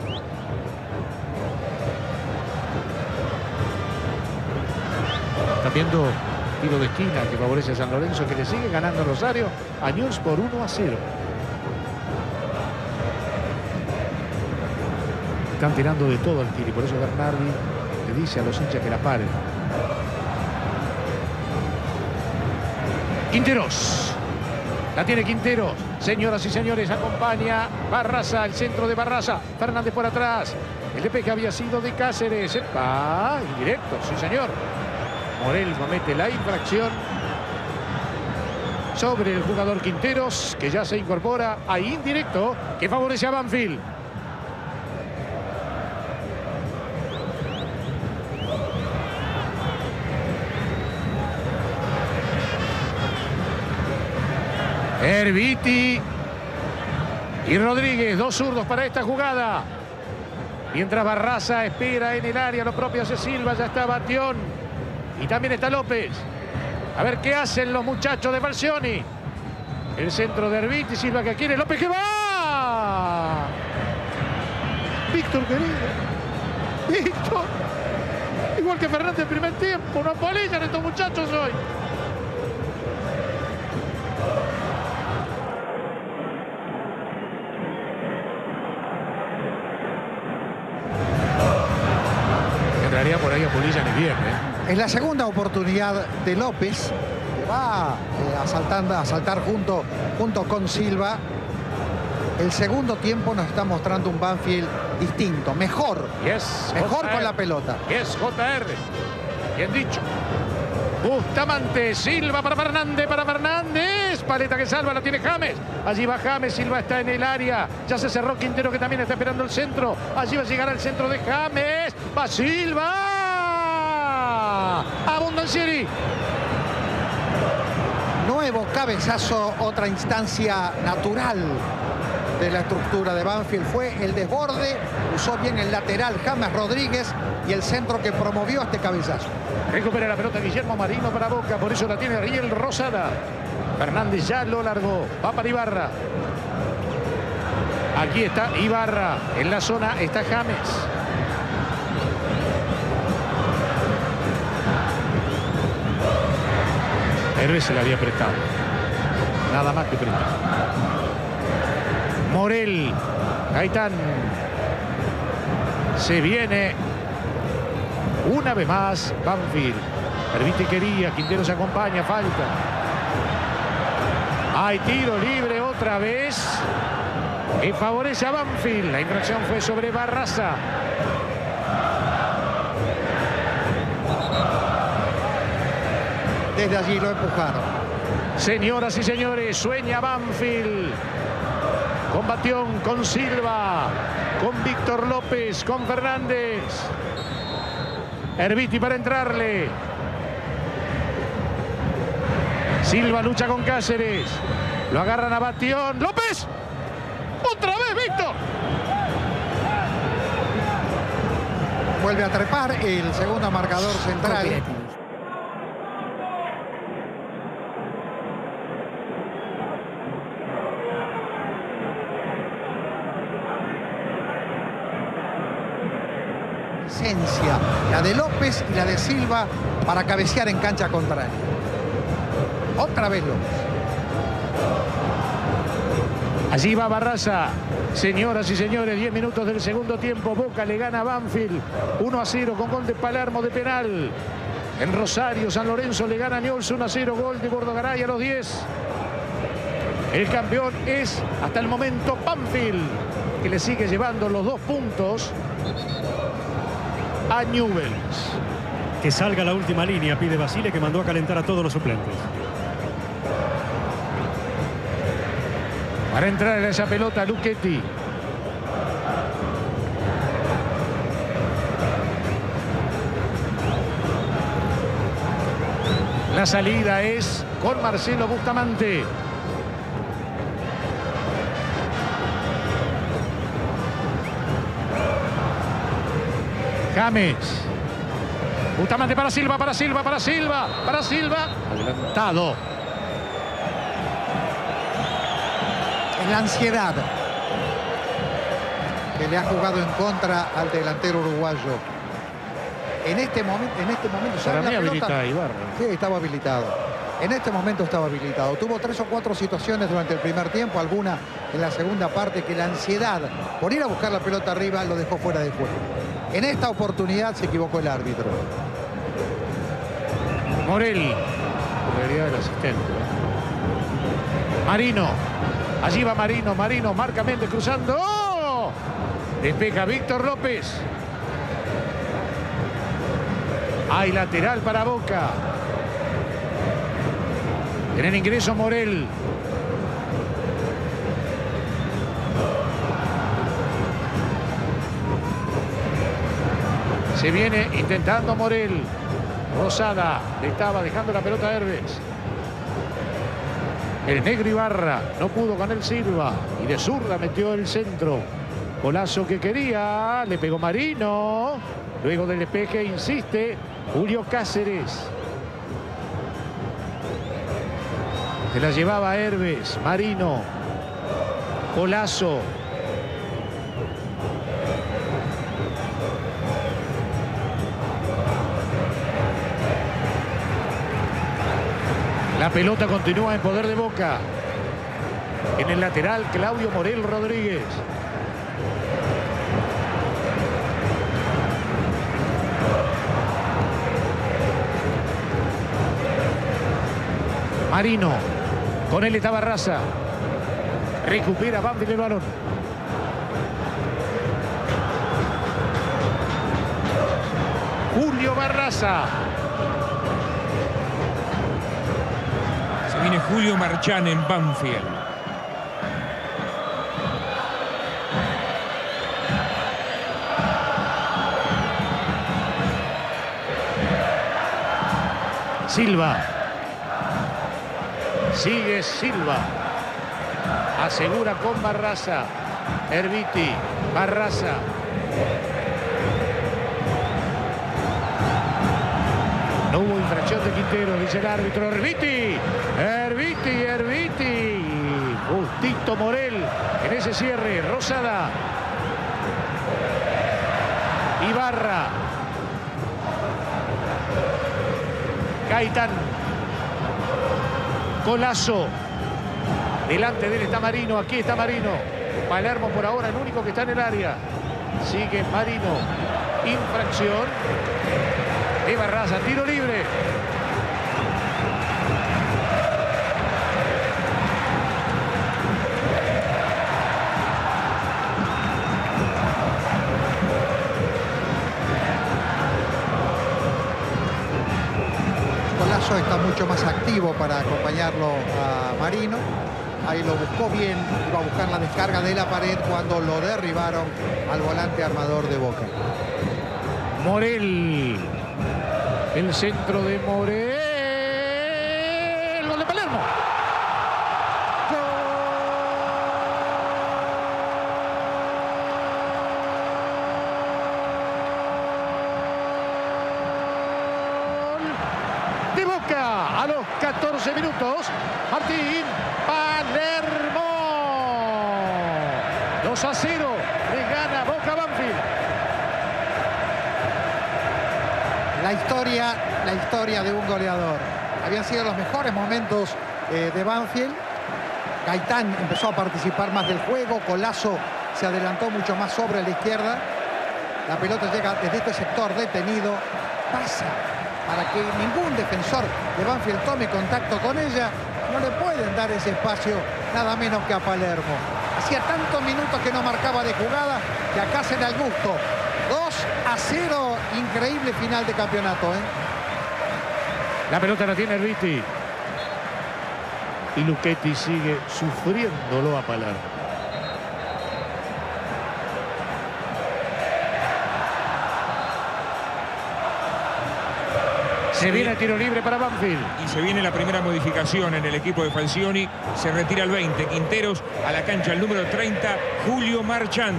[SPEAKER 1] Está viendo tiro de esquina que favorece a San Lorenzo, que le sigue ganando Rosario a News por uno a cero. Están tirando de todo al tiro y por eso Bernardi le dice a los hinchas que la paren. Quinteros. La tiene Quinteros. Señoras y señores, acompaña Barraza, el centro de Barraza. Fernández por atrás. El despeje había sido de Cáceres. ¡Epa! Indirecto, sí señor. Morel comete la infracción sobre el jugador Quinteros, que ya se incorpora a indirecto, que favorece a Banfield. Erviti y Rodríguez, dos zurdos para esta jugada. Mientras Barraza espera en el área, lo propio hace Silva, ya está Batión. Y también está López. A ver qué hacen los muchachos de Falcioni. El centro de Erviti, Silva que quiere, López que va. Víctor querido. Víctor. Igual que Fernández en primer tiempo. No apolillan estos muchachos hoy. Por ahí apolillan y bien, ¿eh?
[SPEAKER 2] Es la segunda oportunidad de López, que va eh, a, saltar, a saltar junto, junto con Silva. El segundo tiempo nos está mostrando un Banfield distinto, mejor,
[SPEAKER 1] Yes,
[SPEAKER 2] mejor
[SPEAKER 1] J R.
[SPEAKER 2] con la pelota.
[SPEAKER 1] Yes, J R. Bien dicho. Bustamante, Silva para Fernández, para Fernández. Paleta que salva, la tiene James. Allí va James, Silva está en el área. Ya se cerró Quintero, que también está esperando el centro. Allí va a llegar al centro de James. Va Silva. Abundancieri.
[SPEAKER 2] Nuevo cabezazo, otra instancia natural de la estructura de Banfield. Fue el desborde, usó bien el lateral James Rodríguez y el centro que promovió este cabezazo.
[SPEAKER 1] Recupera la pelota Guillermo Marino para Boca, por eso la tiene Ariel Rosada. Fernández ya lo largó, va para Ibarra. Aquí está Ibarra, en la zona está James. Héroe se le había prestado, nada más que prestado. Morel, Gaitán. Se viene una vez más Banfield. Erviti quería, Quintero se acompaña, falta. Hay tiro libre otra vez. Y favorece a Banfield. La infracción fue sobre Barraza.
[SPEAKER 2] Desde allí lo empujaron.
[SPEAKER 1] Señoras y señores, sueña Banfield. Con Batión, con Silva, con Víctor López, con Fernández. Erviti para entrarle. Silva lucha con Cáceres. Lo agarran a Batión. ¡López! ¡Otra vez, Víctor!
[SPEAKER 2] Vuelve a trepar el segundo marcador central. Esencia, la de López y la de Silva para cabecear en cancha contraria. Otra vez López.
[SPEAKER 1] Allí va Barraza. Señoras y señores, diez minutos del segundo tiempo. Boca le gana a Banfield uno a cero con gol de Palermo de penal. En Rosario, San Lorenzo le gana a Newell's uno a cero, gol de Bordogaray a los diez. El campeón es hasta el momento Banfield, que le sigue llevando los dos puntos a Newell's.
[SPEAKER 3] Que salga la última línea, pide Basile, que mandó a calentar a todos los suplentes.
[SPEAKER 1] Para entrar en esa pelota, Luchetti. La salida es con Marcelo Bustamante. James. Bustamante para Silva, para Silva, para Silva, para Silva. Adelantado.
[SPEAKER 2] En la ansiedad que le ha jugado en contra al delantero uruguayo. En este momento, en este momento,
[SPEAKER 1] Para mí habilita Ibarra.
[SPEAKER 2] Sí, estaba habilitado. En este momento estaba habilitado. Tuvo tres o cuatro situaciones durante el primer tiempo, alguna en la segunda parte que la ansiedad por ir a buscar la pelota arriba lo dejó fuera de juego. En esta oportunidad se equivocó el árbitro.
[SPEAKER 1] Morel, en realidad el asistente. Marino, allí va Marino, Marino, marca Méndez cruzando. ¡Oh! Despeja Víctor López. Hay lateral para Boca. En el ingreso Morel. Se viene intentando Morel. Rosada le estaba dejando la pelota a Herbes. El negro Ibarra no pudo con el Silva. Y de zurda metió el centro. Golazo que quería. Le pegó Marino. Luego del despeje insiste Julio Cáceres. Se la llevaba Herbes. Marino. Golazo. La pelota continúa en poder de Boca. En el lateral, Claudio Morel Rodríguez. Marino. Con él estaba Barraza. Recupera Banfield el balón. Julio Barraza.
[SPEAKER 4] Se viene Julio Marchán en Banfield.
[SPEAKER 1] Silva. Sigue Silva. Asegura con Barraza. Erviti. Barraza. No hubo infracción de Quintero, dice el árbitro. Erviti. Erviti, Erviti. Justito Morel en ese cierre. Rosada. Ibarra. Gaitán. Golazo. Delante de él está Marino. Aquí está Marino. Palermo por ahora el único que está en el área. Sigue Marino. Infracción de Barraza. Tiro libre.
[SPEAKER 2] Golazo está mucho más activo para acompañarlo a Marino. Ahí lo buscó bien, iba a buscar la descarga de la pared cuando lo derribaron al volante armador de Boca.
[SPEAKER 1] Morel. El centro de Morel. Gol de Palermo. Gol de Boca a los catorce minutos. Martín Palermo. dos a cero. Le gana Boca Banfield.
[SPEAKER 2] La historia, la historia de un goleador. Habían sido los mejores momentos eh, de Banfield. Gaitán empezó a participar más del juego. Colazo se adelantó mucho más sobre la izquierda. La pelota llega desde este sector detenido. Pasa para que ningún defensor de Banfield tome contacto con ella. No le pueden dar ese espacio nada menos que a Palermo. Hacía tantos minutos que no marcaba de jugada que acá se da el gusto. dos a cero, increíble final de campeonato, ¿eh?
[SPEAKER 1] La pelota la tiene Erviti. Y Luchetti sigue sufriéndolo a Palermo. Se viene el tiro libre para Banfield.
[SPEAKER 4] Y se viene la primera modificación en el equipo de Falcioni. Se retira el veinte. Quinteros a la cancha el número treinta, Julio Marchán.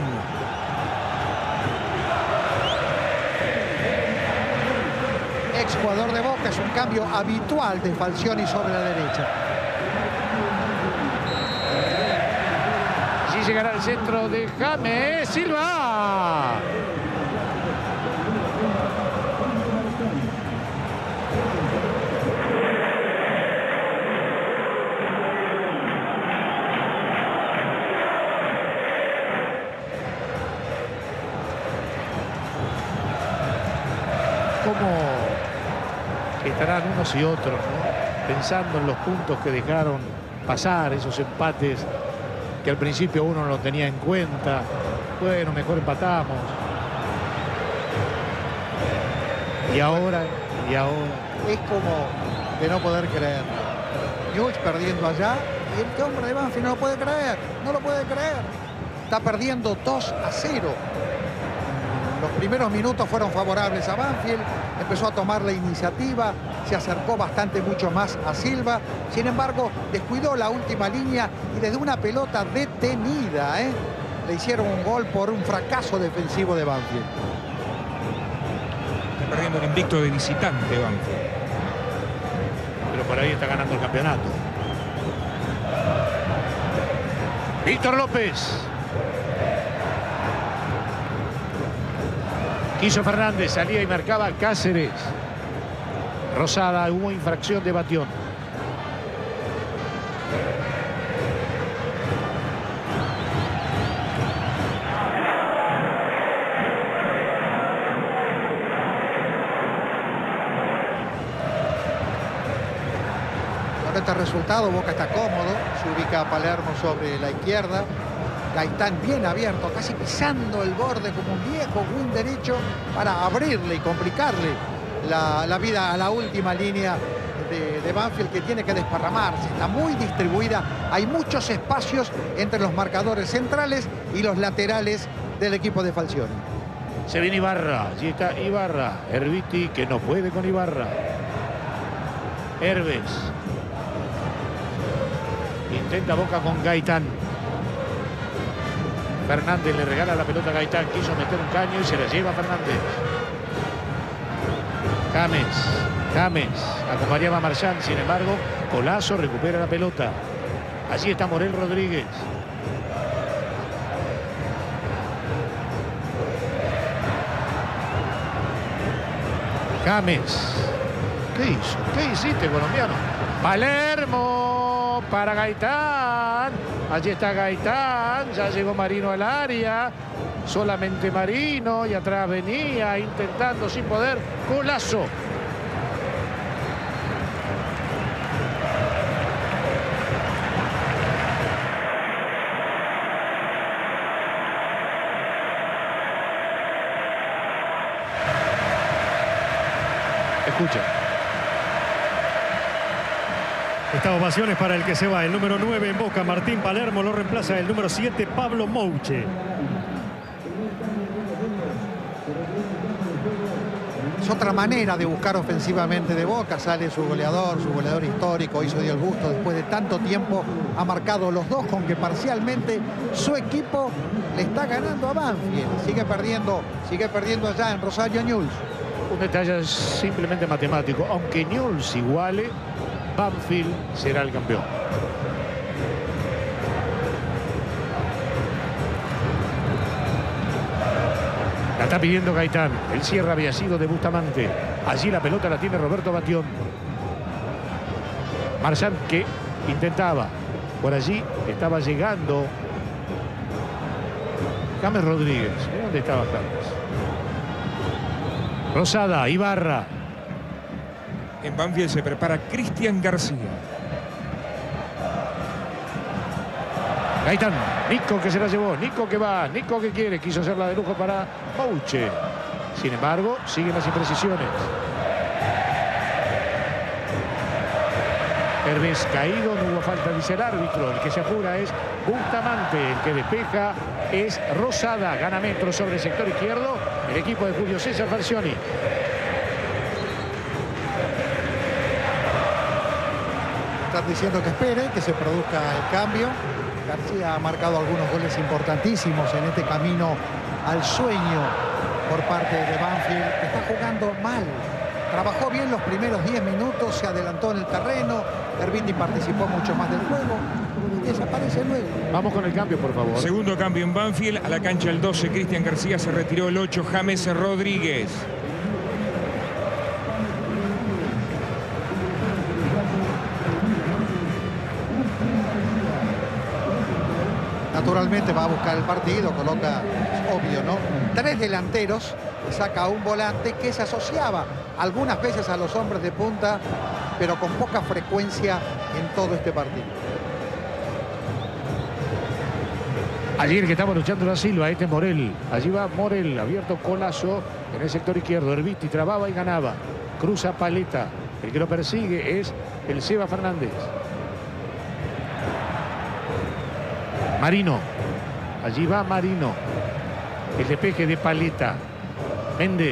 [SPEAKER 2] Exjugador de Boca, es un cambio habitual de Falcioni sobre la derecha.
[SPEAKER 1] Allí llegará el centro de James Silva. cómo estarán unos y otros, ¿no? Pensando en los puntos que dejaron pasar, esos empates que al principio uno no lo tenía en cuenta. Bueno, mejor empatamos. Y ahora, y ahora.
[SPEAKER 2] Es como de no poder creer. Newell's perdiendo allá y el hombre de Banfield no lo puede creer. No lo puede creer. Está perdiendo dos a cero. Los primeros minutos fueron favorables a Banfield. Empezó a tomar la iniciativa. Se acercó bastante mucho más a Silva. Sin embargo, descuidó la última línea y desde una pelota detenida, ¿eh? le hicieron un gol por un fracaso defensivo de Banfield.
[SPEAKER 4] Está perdiendo el invicto de visitante Banfield.
[SPEAKER 1] Pero por ahí está ganando el campeonato. Víctor López. Quiso Fernández, salía y marcaba Cáceres. Rosada, hubo infracción de Batión.
[SPEAKER 2] Con este resultado Boca está cómodo, se ubica a Palermo sobre la izquierda. Gaitán bien abierto, casi pisando el borde como un viejo win derecho para abrirle y complicarle la, la vida a la última línea de, de Banfield, que tiene que desparramarse. Está muy distribuida, hay muchos espacios entre los marcadores centrales y los laterales del equipo de Falcioni.
[SPEAKER 1] Se viene Ibarra, allí está Ibarra. Erviti que no puede con Ibarra. Herbes. Intenta Boca con Gaitán. Fernández le regala la pelota a Gaitán, quiso meter un caño y se la lleva Fernández. James, James, acompañaba a Marchand, sin embargo, Colazo recupera la pelota. Allí está Morel Rodríguez. James. ¿Qué hizo? ¿Qué hiciste, colombiano? Palermo para Gaitán. Allí está Gaitán, ya llegó Marino al área, solamente Marino y atrás venía intentando sin poder Colazo. Escucha.
[SPEAKER 3] Esta ovación es para el que se va, el número nueve en Boca, Martín Palermo, lo reemplaza el número siete, Pablo Mouche.
[SPEAKER 2] Es otra manera de buscar ofensivamente de Boca. Sale su goleador, su goleador histórico, hizo el gusto después de tanto tiempo. Ha marcado los dos, con que parcialmente su equipo le está ganando a Banfield. Sigue perdiendo, sigue perdiendo allá en Rosario Newell's.
[SPEAKER 1] Un detalle simplemente matemático. Aunque Newell's iguale, Banfield será el campeón. La está pidiendo Gaitán. El cierre había sido de Bustamante. Allí la pelota la tiene Roberto Batión. Marchand que intentaba. Por allí estaba llegando James Rodríguez. ¿Dónde estaba James? Rosada, Ibarra.
[SPEAKER 4] En Banfield se prepara Cristian García.
[SPEAKER 1] Gaitán, Nico que se la llevó, Nico que va, Nico que quiere, quiso hacerla de lujo para Mouche. Sin embargo, siguen las imprecisiones. Herbes caído, no hubo falta, dice el árbitro. El que se apura es Bustamante, el que despeja es Rosada. Gana metros sobre el sector izquierdo el equipo de Julio César Falcioni.
[SPEAKER 2] Están diciendo que espere, que se produzca el cambio. García ha marcado algunos goles importantísimos en este camino al sueño por parte de Banfield. Está jugando mal. Trabajó bien los primeros diez minutos, se adelantó en el terreno. Erviti participó mucho más del juego y desaparece luego.
[SPEAKER 1] Vamos con el cambio, por favor.
[SPEAKER 4] Segundo cambio en Banfield. A la cancha el doce, Cristian García. Se retiró el ocho, James Rodríguez.
[SPEAKER 2] Naturalmente va a buscar el partido, coloca, es obvio, ¿no? Tres delanteros saca a un volante que se asociaba algunas veces a los hombres de punta, pero con poca frecuencia en todo este partido.
[SPEAKER 1] Ayer que estaba luchando la Silva, este es Morel. Allí va Morel, abierto Colazo en el sector izquierdo. Herbiti trababa y ganaba. Cruza Paleta. El que lo persigue es el Seba Fernández. Marino. Allí va Marino. El despeje de Paleta. Méndez.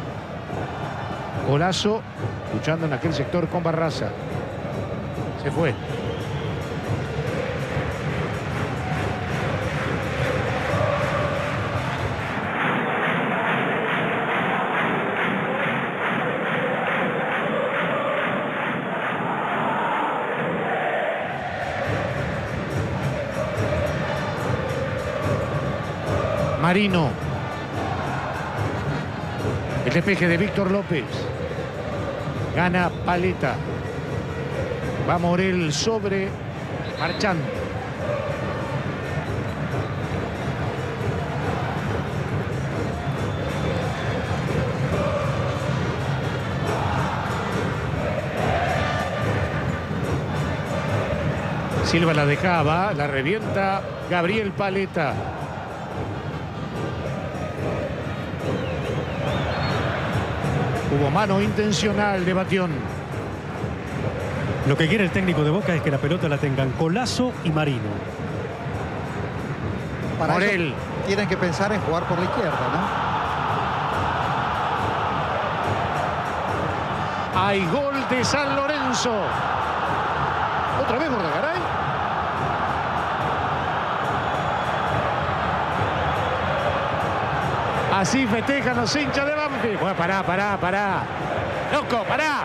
[SPEAKER 1] Colazo luchando en aquel sector con Barraza. Se fue. Marino. El despeje de Víctor López. Gana Paleta. Va Morel sobre Marchand. Silva la dejaba, la revienta Gabriel Paleta. Hubo mano intencional de Batión.
[SPEAKER 3] Lo que quiere el técnico de Boca es que la pelota la tengan Colazo y Marino.
[SPEAKER 2] Para
[SPEAKER 1] Morel.
[SPEAKER 2] eso tienen que pensar en jugar por la izquierda, ¿no?
[SPEAKER 1] Hay gol de San Lorenzo. Otra vez Bordagaray. Así festejan los hinchas de Banfield. Bueno, pará, pará, pará. Loco, pará.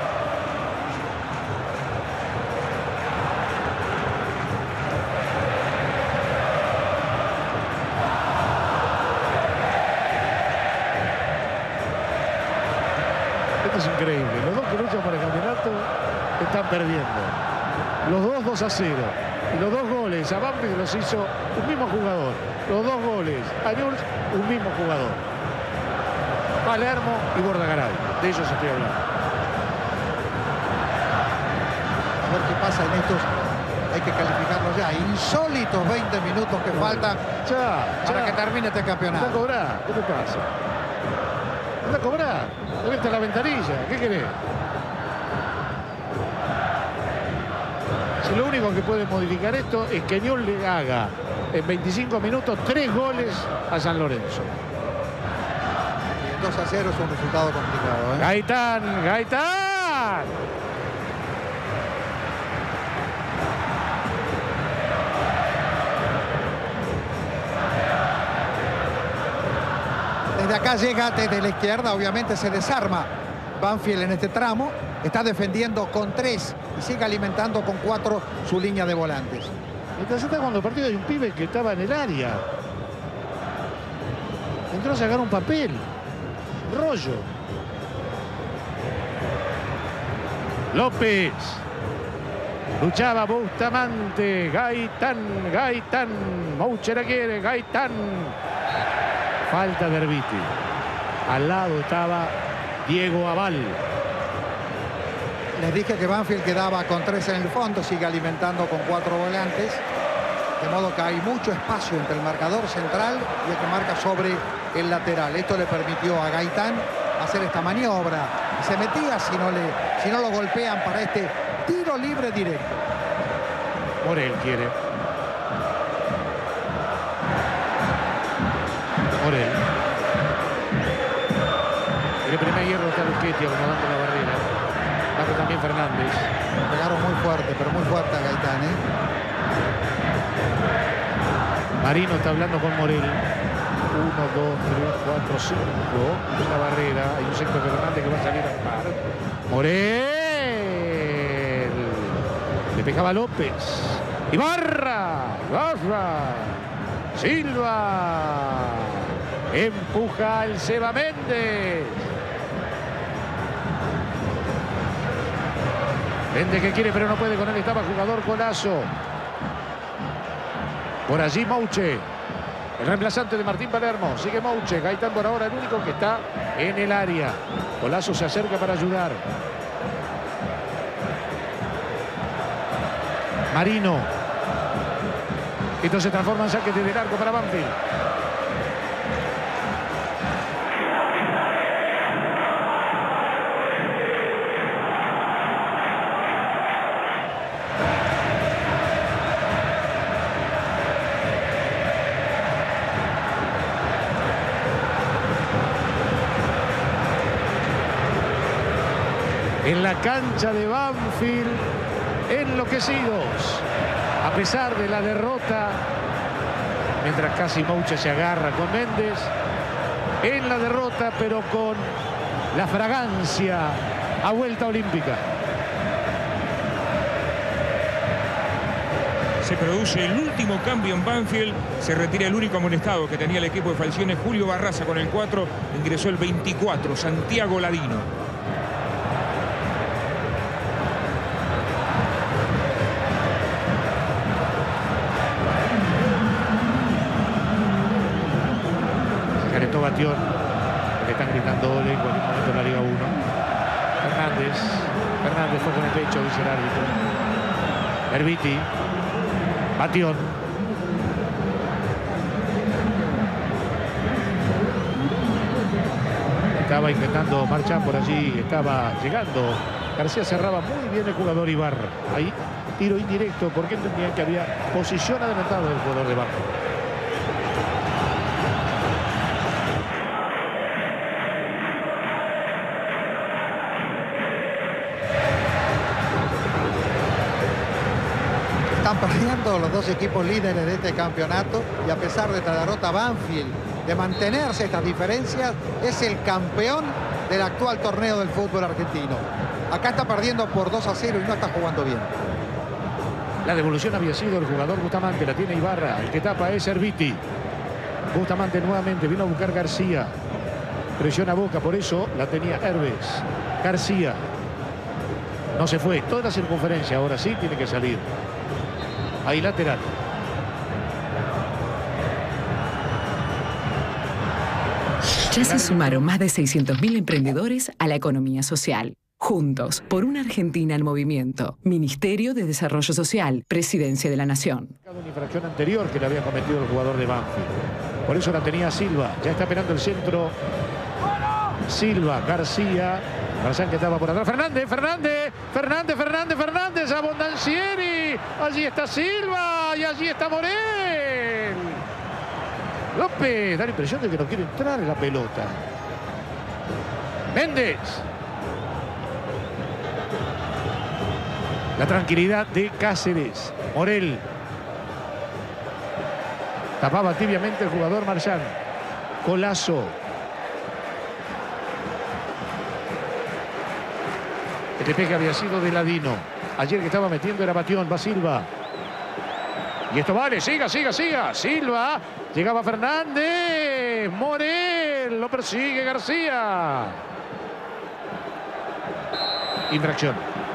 [SPEAKER 1] Esto es increíble. Los dos que luchan por el campeonato están perdiendo. Los dos dos a cero. Y los dos goles a Banfield los hizo un mismo jugador. Los dos goles a Newell's, un mismo jugador. Palermo y Bordagaray. De ellos estoy hablando.
[SPEAKER 2] A ver qué pasa en estos. Hay que calificarlos ya. Insólitos veinte minutos que faltan
[SPEAKER 1] Ya,
[SPEAKER 2] para
[SPEAKER 1] ya.
[SPEAKER 2] que termine este
[SPEAKER 1] Anda a
[SPEAKER 2] campeonato.
[SPEAKER 1] cobrar. ¿Qué te pasa? Anda a cobrar. Ahí está la ventanilla. ¿Qué querés? Si lo único que puede modificar esto es que Newell's le haga en veinticinco minutos tres goles a San Lorenzo.
[SPEAKER 2] dos a cero es un resultado complicado, ¿eh?
[SPEAKER 1] Gaitán, Gaitán.
[SPEAKER 2] Desde acá llega desde la izquierda, obviamente se desarma Banfield en este tramo. Está defendiendo con tres y sigue alimentando con cuatro su línea de volantes.
[SPEAKER 1] Mientras está jugando el partido hay un pibe que estaba en el área. Entró a sacar un papel. Rollo. López. Luchaba Bustamante. Gaitán, Gaitán. Mouche la quiere, Gaitán. Falta de Herbiti. Al lado estaba Diego Aval.
[SPEAKER 2] Les dije que Banfield quedaba con tres en el fondo, sigue alimentando con cuatro volantes. De modo que hay mucho espacio entre el marcador central y el que marca sobre el lateral. Esto le permitió a Gaitán hacer esta maniobra. Se metía si no, le, si no lo golpean para este tiro libre directo.
[SPEAKER 1] Morel quiere. Morel. En el primer hierro está Luchetti acomodando la barrera. Baja también Fernández.
[SPEAKER 2] Pegaron muy fuerte, pero muy fuerte a Gaitán, ¿eh?
[SPEAKER 1] Marino está hablando con Morel. Uno, dos, tres, cuatro, cinco. En la barrera. Hay un centro de Fernández que va a salir a par. Morel. Le pegaba López. Ibarra. Ibarra. Silva. Empuja al Seba Méndez. Méndez que quiere pero no puede con él. Estaba jugador Colazo. Por allí Mouche. El reemplazante de Martín Palermo. Sigue Mouche. Gaitán por ahora el único que está en el área. Colazo se acerca para ayudar. Marino. Esto se transforma en saque de arco para Banfield. En la cancha de Banfield, enloquecidos, a pesar de la derrota, mientras casi Mouche se agarra con Méndez, en la derrota, pero con la fragancia a vuelta olímpica.
[SPEAKER 4] Se produce el último cambio en Banfield, se retira el único amonestado que tenía el equipo de Falcione, Julio Barraza con el cuatro, ingresó el veinticuatro, Santiago Ladino.
[SPEAKER 1] Batión, le están gritando ole en cualquier momento en la Liga uno. Fernández, Fernández fue con el pecho, dice el árbitro. Herbiti, Batión. Estaba intentando marchar por allí, estaba llegando. García cerraba muy bien el jugador Ibarra. Ahí tiro indirecto porque entendían que había posición adelantada del jugador de Banfield.
[SPEAKER 2] Están perdiendo los dos equipos líderes de este campeonato y a pesar de esta derrota, Banfield, de mantenerse estas diferencias, es el campeón del actual torneo del fútbol argentino. Acá está perdiendo por dos a cero y no está jugando bien.
[SPEAKER 1] La devolución había sido el jugador Bustamante, la tiene Ibarra, el que tapa es Herbiti. Bustamante nuevamente vino a buscar García. Presiona Boca, por eso la tenía Herbes. García no se fue, toda la circunferencia, ahora sí tiene que salir. Ahí lateral.
[SPEAKER 5] Ya se sumaron más de seiscientos mil emprendedores a la economía social. Juntos, por una Argentina en movimiento. Ministerio de Desarrollo Social, Presidencia de la Nación.
[SPEAKER 1] Una infracción anterior que le había cometido el jugador de Banfield. Por eso la tenía Silva. Ya está esperando el centro. Silva, García. Garzán que estaba por atrás. Fernández, Fernández, Fernández, Fernández, Fernández, Abondancieri. Allí está Silva y allí está Morel. López, da la impresión de que no quiere entrar en la pelota. Méndez. La tranquilidad de Cáceres. Morel. Tapaba tibiamente el jugador Marchán. Colazo. El despeje había sido de Ladino. Ayer que estaba metiendo era Batión. Va Silva. Y esto vale. Siga, siga, siga. Silva. Llegaba Fernández. Morel. Lo persigue García. Infracción.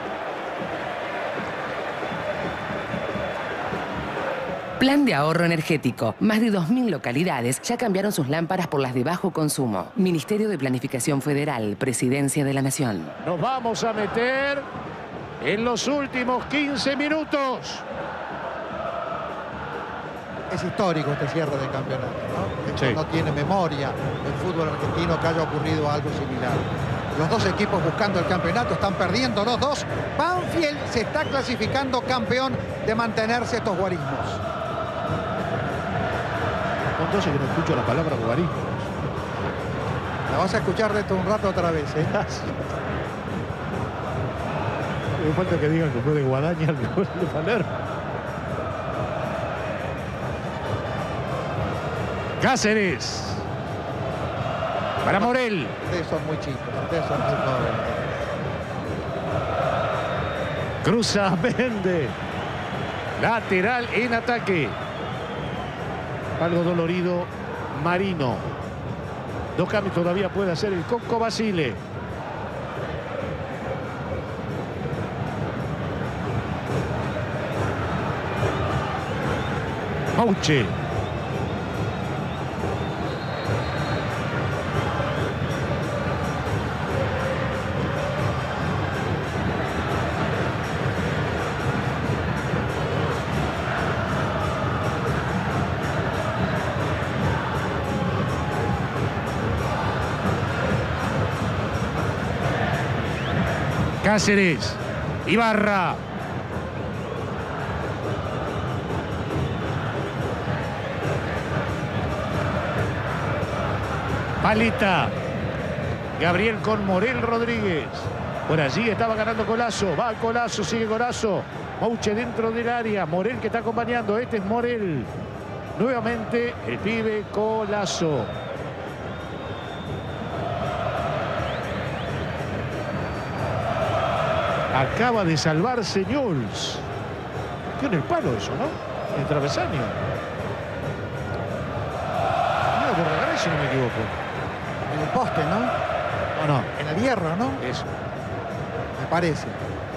[SPEAKER 6] Plan de ahorro energético. Más de dos mil localidades ya cambiaron sus lámparas por las de bajo consumo. Ministerio de Planificación Federal, Presidencia de la Nación.
[SPEAKER 1] Nos vamos a meter en los últimos quince minutos.
[SPEAKER 2] Es histórico este cierre de campeonato, ¿no? Esto
[SPEAKER 1] Sí.
[SPEAKER 2] no tiene memoria el fútbol argentino que haya ocurrido algo similar. Los dos equipos buscando el campeonato están perdiendo los dos. Banfield se está clasificando campeón de mantenerse estos guarismos.
[SPEAKER 1] Entonces que no escucho la palabra guarismo.
[SPEAKER 2] La vas a escuchar dentro de un rato otra vez, ¿eh?
[SPEAKER 1] Me falta que digan que fue de Guadaña al gol de Palermo. Cáceres. Para Morel.
[SPEAKER 2] Ustedes son muy chicos, ustedes son muy jóvenes.
[SPEAKER 1] Cruza Méndez. Lateral en ataque. Algo dolorido Marino. Dos cambios todavía puede hacer el Coco Basile. Mouche. Cáceres. Ibarra. Palita. Gabriel con Morel Rodríguez. Por allí estaba ganando Colazo. Va Colazo, sigue Colazo. Mouche dentro del área. Morel que está acompañando. Este es Morel. Nuevamente el pibe Colazo. Acaba de salvarse Newell's. Tiene el palo eso, ¿no? El travesaño. No, por regalar, si no me equivoco.
[SPEAKER 2] En el poste, ¿no?
[SPEAKER 1] No, no.
[SPEAKER 2] En el hierro, ¿no?
[SPEAKER 1] Eso.
[SPEAKER 2] Me parece.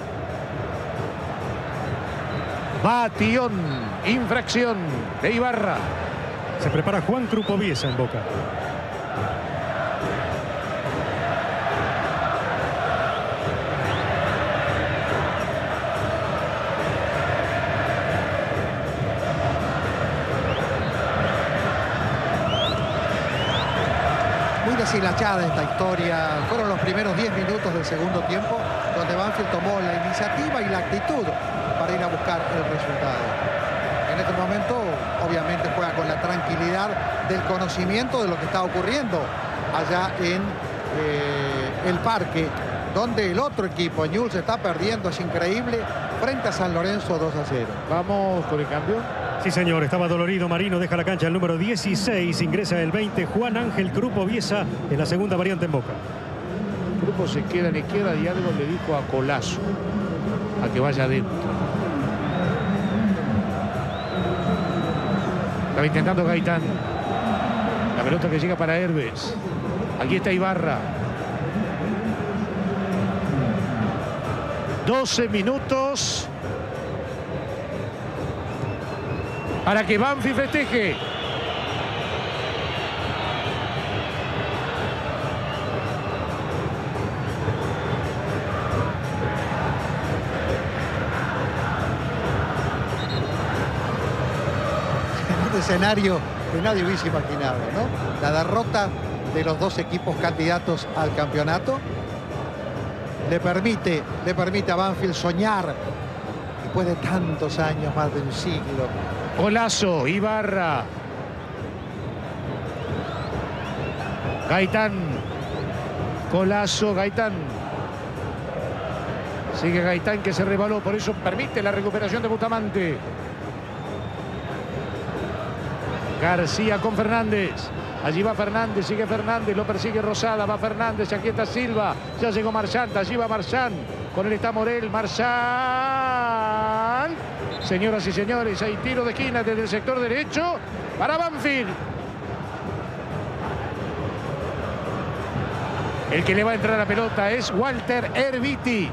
[SPEAKER 1] Batión. Infracción de Ibarra.
[SPEAKER 3] Se prepara Juan Crupoviesa en Boca.
[SPEAKER 2] Muy deshilachada esta historia. Fueron los primeros diez minutos del segundo tiempo donde Banfield tomó la iniciativa y la actitud para ir a buscar el resultado. En este momento, obviamente, juega con la tranquilidad del conocimiento de lo que está ocurriendo allá en eh, el parque, donde el otro equipo, Newell's, se está perdiendo, es increíble, frente a San Lorenzo dos a cero.
[SPEAKER 1] Vamos con el cambio.
[SPEAKER 3] Sí, señor, estaba dolorido. Marino deja la cancha el número dieciséis, ingresa el veinte, Juan Ángel Crupoviesa en la segunda variante en Boca.
[SPEAKER 1] El grupo se queda en la izquierda y algo le dijo a Colazo a que vaya adentro. Estaba intentando Gaitán. La pelota que llega para Herbes. Aquí está Ibarra. doce minutos para que Banfield festeje.
[SPEAKER 2] Escenario que nadie hubiese imaginado, ¿no? La derrota de los dos equipos candidatos al campeonato le permite, le permite a Banfield soñar después de tantos años, más de un siglo.
[SPEAKER 1] Colazo, Ibarra. Gaitán. Colazo, Gaitán. Sigue Gaitán que se rebaló, por eso permite la recuperación de Bustamante. García con Fernández. Allí va Fernández, sigue Fernández, lo persigue Rosada, va Fernández, aquí está Silva, ya llegó Marchán, allí va Marchán, con él está Morel, Marchán. Señoras y señores, hay tiro de esquina desde el sector derecho para Banfield. El que le va a entrar a la pelota es Walter Erviti.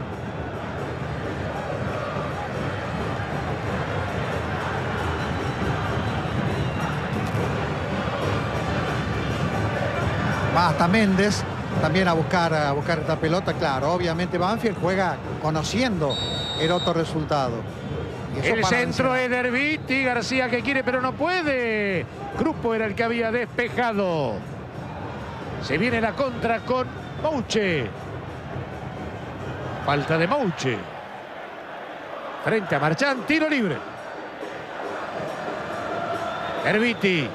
[SPEAKER 2] Va hasta Méndez también a buscar, a buscar esta pelota. Claro, obviamente Banfield juega conociendo el otro resultado. Y eso
[SPEAKER 1] El centro
[SPEAKER 2] mencionar.
[SPEAKER 1] es de Erviti, García que quiere pero no puede. Grupo era el que había despejado. Se viene la contra con Mouche. Falta de Mouche. Frente a Marchán, tiro libre. Erviti.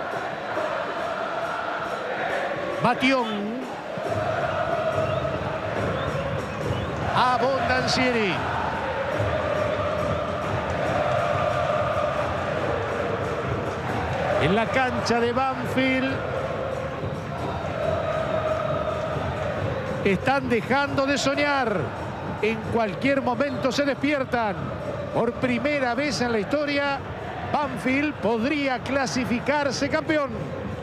[SPEAKER 1] Batión. Abondancieri. En la cancha de Banfield están dejando de soñar. En cualquier momento se despiertan. Por primera vez en la historia, Banfield podría clasificarse campeón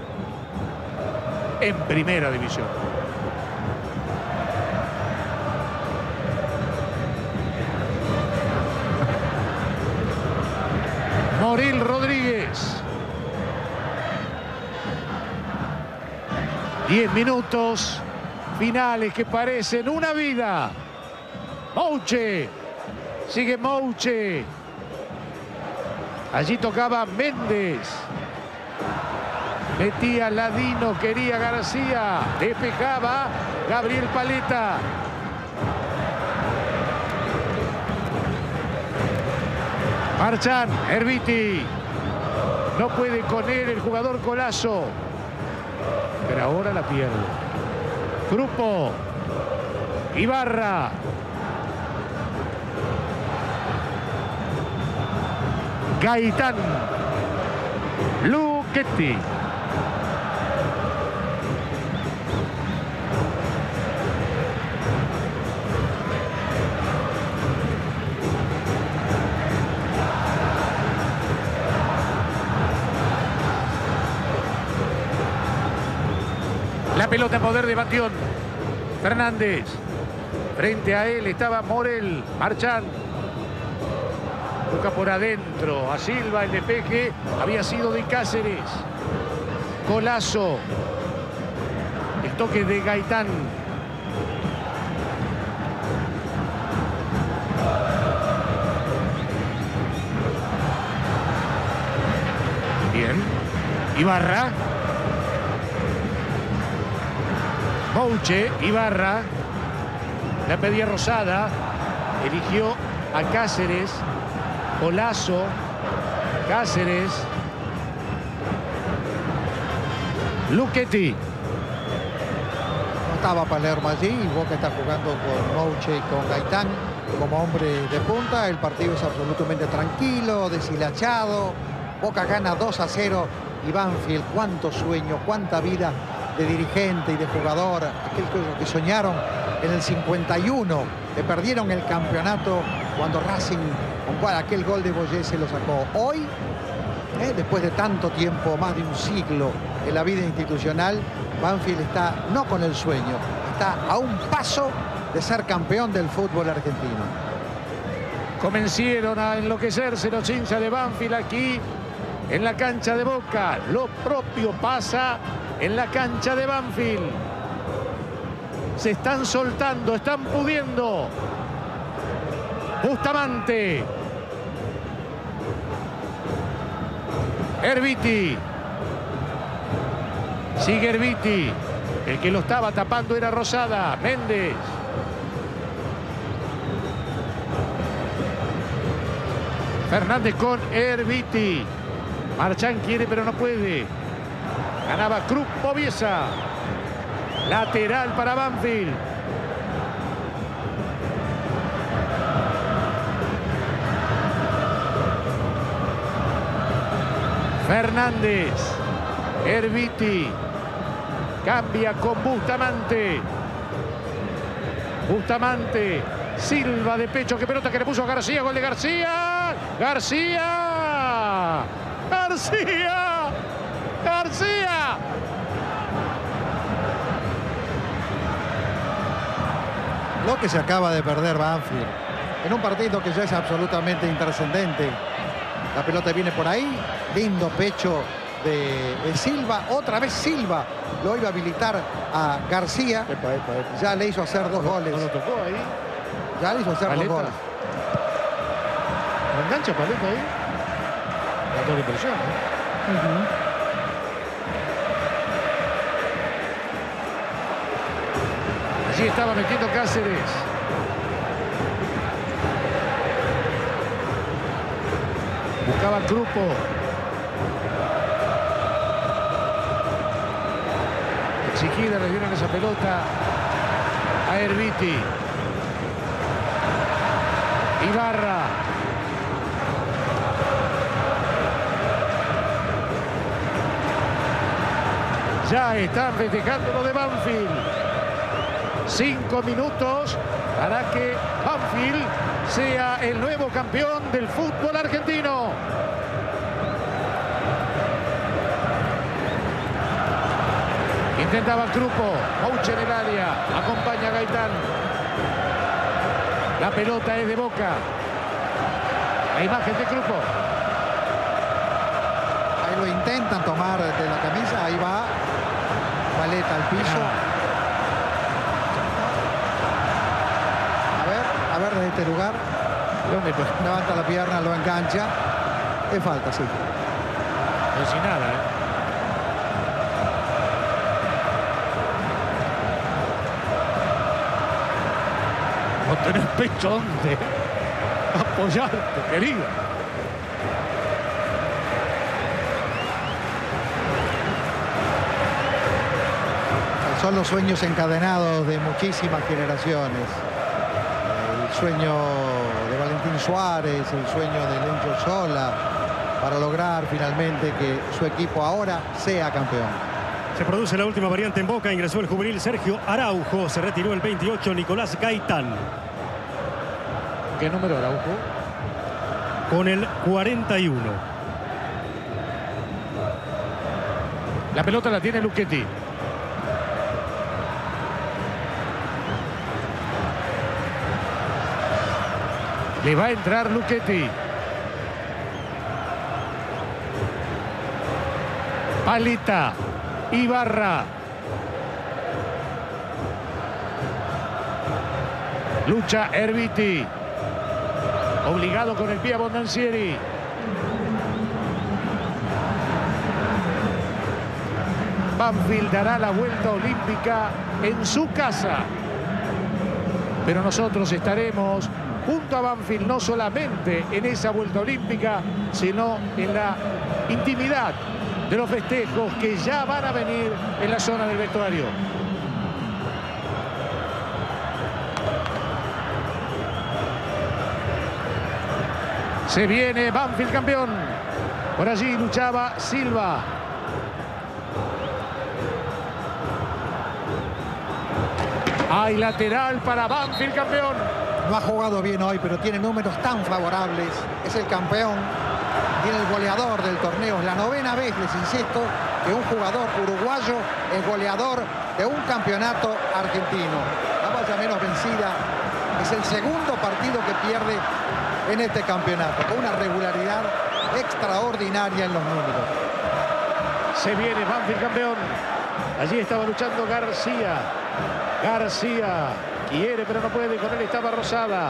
[SPEAKER 1] en primera división. Morel Rodríguez. Diez minutos finales que parecen una vida. Mouche. Sigue Mouche. Allí tocaba Méndez. Metía Ladino, quería García. Despejaba Gabriel Paleta. Marchán, Herbiti. No puede con él el jugador Colazo. Pero ahora la pierde. Grupo. Ibarra. Gaitán. Luchetti. La pelota en poder de Batión. Fernández. Frente a él estaba Morel. Marchán. Busca por adentro a Silva. El despeje había sido de Cáceres. Colazo. El toque de Gaitán. Bien. Ibarra. Mouche, Ibarra, la pedía Rosada, eligió a Cáceres, Colazo, Cáceres, Luchetti.
[SPEAKER 2] No estaba Palermo allí y Boca está jugando con Mouche y con Gaitán como hombre de punta. El partido es absolutamente tranquilo, deshilachado. Boca gana dos a cero y Banfield, cuánto sueño, cuánta vida de dirigente y de jugador, aquel que soñaron en el cincuenta y uno, que perdieron el campeonato cuando Racing, con cual aquel gol de Boyé se lo sacó. Hoy, eh, después de tanto tiempo, más de un siglo en la vida institucional, Banfield está no con el sueño, está a un paso de ser campeón del fútbol argentino.
[SPEAKER 1] Comenzaron a enloquecerse los hinchas de Banfield aquí en la cancha de Boca. Lo propio pasa en la cancha de Banfield. Se están soltando, están pudiendo. Bustamante. Herbiti. Sigue Herbiti. El que lo estaba tapando era Rosada. Méndez. Fernández con Herbiti. Marchán quiere pero no puede. Ganaba Cruz Poviesa. Lateral para Banfield. Fernández. Herbiti. Cambia con Bustamante. Bustamante. Silva de pecho. Qué pelota que le puso a García. Gol de García. García. García. García.
[SPEAKER 2] Lo que se acaba de perder Banfield en un partido que ya es absolutamente intrascendente. La pelota viene por ahí, lindo pecho de, de Silva, otra vez Silva lo iba a habilitar a García. Epa, epa, epa. Ya le hizo hacer dos goles.
[SPEAKER 1] No lo tocó ahí.
[SPEAKER 2] Ya le hizo hacer
[SPEAKER 1] Paleta.
[SPEAKER 2] dos goles.
[SPEAKER 1] ¿No engancha Paleta ahí? La doble presión, ¿eh?
[SPEAKER 2] Uh-huh.
[SPEAKER 1] Allí estaba metiendo Cáceres. Buscaba grupo. Exigida le dieron esa pelota a Herbiti. Ibarra. Ya están festejando lo de Banfield. Cinco minutos para que Banfield sea el nuevo campeón del fútbol argentino. Intentaba el grupo. Mouche en el área. Acompaña a Gaitán. La pelota es de Boca. La imagen de grupo.
[SPEAKER 2] Ahí lo intentan tomar de la camisa. Ahí va. Paleta al piso. A ver, a ver desde este lugar.
[SPEAKER 1] ¿Dónde pues?
[SPEAKER 2] Levanta la pierna, lo engancha. Es falta, sí.
[SPEAKER 1] No sin nada, ¿eh? No tenés pecho donde apoyarte, querido.
[SPEAKER 2] Son los sueños encadenados de muchísimas generaciones. El sueño de Valentín Suárez, el sueño de Lencho Sola, para lograr finalmente que su equipo ahora sea campeón.
[SPEAKER 3] Se produce la última variante en Boca. Ingresó el juvenil Sergio Araujo. Se retiró el veintiocho Nicolás Gaitán.
[SPEAKER 1] ¿Qué número Araujo?
[SPEAKER 3] Con el cuarenta y uno.
[SPEAKER 1] La pelota la tiene Luchetti. Le va a entrar Luchetti. Palita. Ibarra. Lucha Erviti. Obligado con el pie a Bondancieri. Banfield dará la vuelta olímpica en su casa. Pero nosotros estaremos junto a Banfield no solamente en esa vuelta olímpica, sino en la intimidad de los festejos que ya van a venir en la zona del vestuario. Se viene Banfield campeón. Por allí luchaba Silva. Hay lateral para Banfield campeón.
[SPEAKER 2] No ha jugado bien hoy, pero tiene números tan favorables. Es el campeón. Tiene el goleador del torneo. Es la novena vez, les insisto, que un jugador uruguayo es goleador de un campeonato argentino. La valla menos vencida. Es el segundo partido que pierde en este campeonato, con una regularidad extraordinaria en los números.
[SPEAKER 1] Se viene Banfield campeón. Allí estaba luchando García. García quiere pero no puede. Con él estaba Rosada.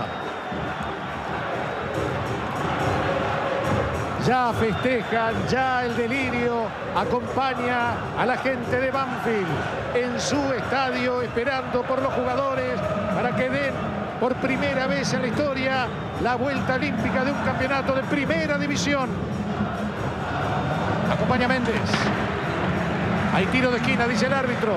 [SPEAKER 1] Ya festejan, ya el delirio acompaña a la gente de Banfield en su estadio, esperando por los jugadores para que den por primera vez en la historia la vuelta olímpica de un campeonato de primera división. Acompaña Méndez. Hay tiro de esquina, dice el árbitro.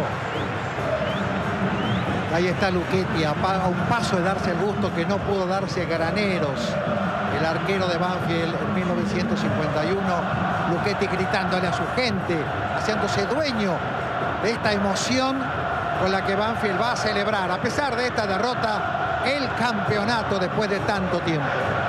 [SPEAKER 2] Ahí está Luchetti, a un paso de darse el gusto que no pudo darse Graneros, el arquero de Banfield en mil novecientos cincuenta y uno. Luchetti gritándole a su gente, haciéndose dueño de esta emoción con la que Banfield va a celebrar, a pesar de esta derrota, el campeonato después de tanto tiempo.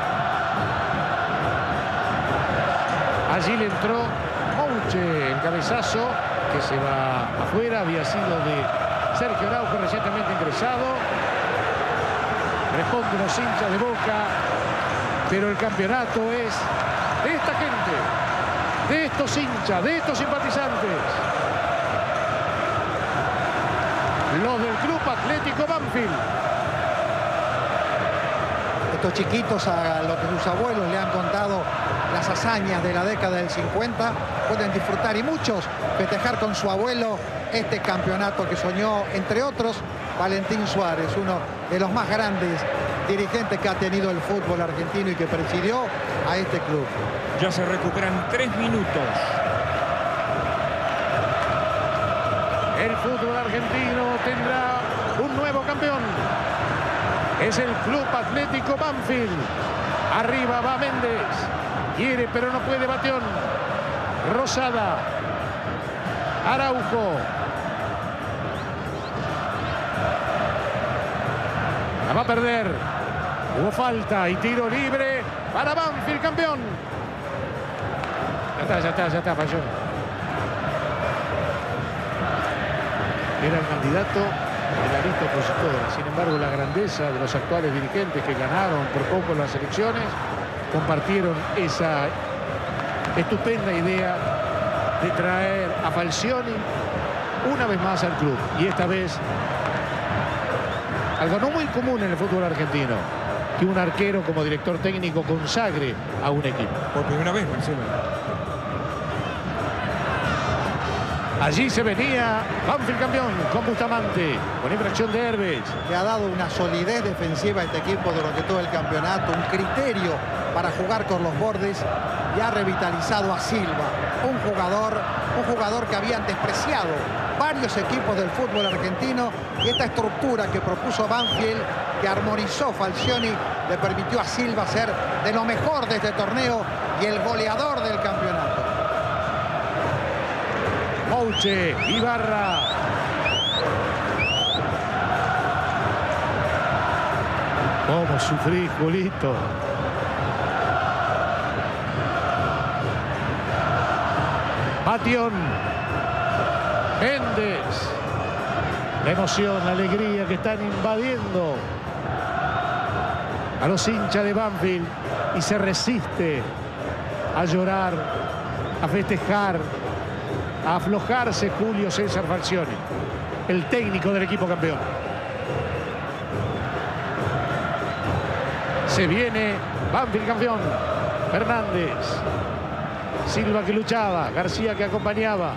[SPEAKER 1] Allí le entró Mouche, el cabezazo que se va afuera, había sido de Sergio Araujo, recientemente ingresado. Responden los hinchas de Boca, pero el campeonato es de esta gente, de estos hinchas, de estos simpatizantes. Los del Club Atlético Banfield.
[SPEAKER 2] Estos chiquitos, a lo que sus abuelos le han contado las hazañas de la década del cincuenta, pueden disfrutar y muchos festejar con su abuelo este campeonato que soñó, entre otros, Valentín Suárez, uno de los más grandes dirigentes que ha tenido el fútbol argentino y que presidió a este club.
[SPEAKER 4] Ya se recuperan tres minutos.
[SPEAKER 1] El fútbol argentino tendrá un nuevo campeón. Es el Club Atlético Banfield. Arriba va Méndez. Quiere pero no puede Batión. Rosada. Araujo. La va a perder. Hubo falta y tiro libre para Banfield campeón. Ya está, ya está, ya está, falló. Era el candidato de la lista opositora. Sin embargo, la grandeza de los actuales dirigentes que ganaron por poco las elecciones compartieron esa estupenda idea de traer a Falcioni una vez más al club. Y esta vez, algo no muy común en el fútbol argentino, que un arquero como director técnico consagre a un equipo.
[SPEAKER 4] Por primera vez, Marcelo.
[SPEAKER 1] Allí se venía Banfield campeón con Bustamante, con infracción de Herbes.
[SPEAKER 2] Le ha dado una solidez defensiva a este equipo durante todo el campeonato, un criterio para jugar con los bordes y ha revitalizado a Silva, un jugador, un jugador que habían despreciado varios equipos del fútbol argentino, y esta estructura que propuso Banfield, que armonizó Falcioni, le permitió a Silva ser de lo mejor de este torneo y el goleador del campeonato.
[SPEAKER 1] Mouche, Ibarra. ¿Cómo sufrí, Julito? Batión. Méndez. La emoción, la alegría que están invadiendo a los hinchas de Banfield, y se resiste a llorar, a festejar, a aflojarse Julio César Falcioni, el técnico del equipo campeón. Se viene Banfield campeón. Fernández. Silva que luchaba. García que acompañaba.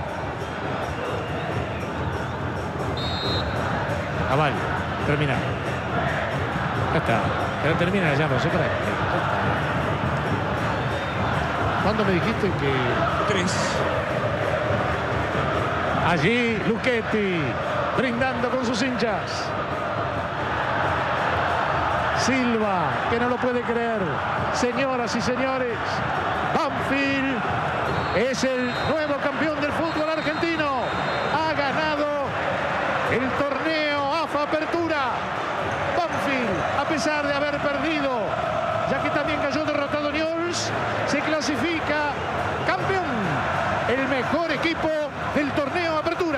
[SPEAKER 1] Cabal. Termina. Ya está. Pero termina ya, no sé para qué. ¿Cuándo me dijiste que...?
[SPEAKER 4] Tres.
[SPEAKER 1] Allí Luchetti, brindando con sus hinchas. Silva, que no lo puede creer. Señoras y señores, Banfield es el nuevo campeón del fútbol argentino. Ha ganado el torneo A F A Apertura. Banfield, a pesar de haber perdido, ya que también cayó derrotado Newell's, se clasifica campeón, el mejor equipo del torneo Apertura.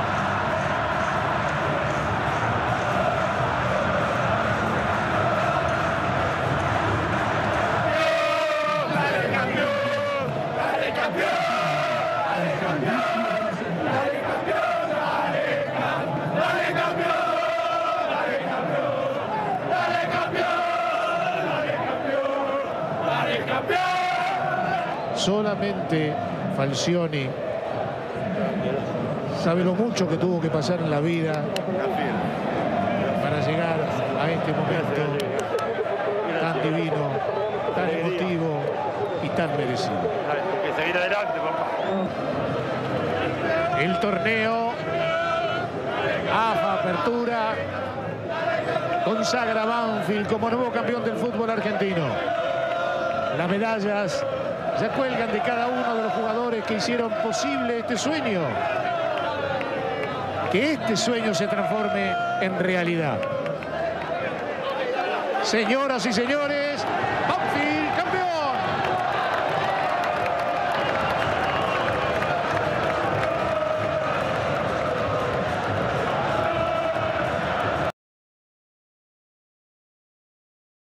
[SPEAKER 1] Solamente Falcioni sabe lo mucho que tuvo que pasar en la vida para llegar a este momento tan divino, tan emotivo y tan merecido.
[SPEAKER 7] Hay que seguir adelante, papá.
[SPEAKER 1] El torneo A F A Apertura consagra a Banfield como nuevo campeón del fútbol argentino. Las medallas ya cuelgan de cada uno de los jugadores que hicieron posible este sueño. Que este sueño se transforme en realidad. Señoras y señores,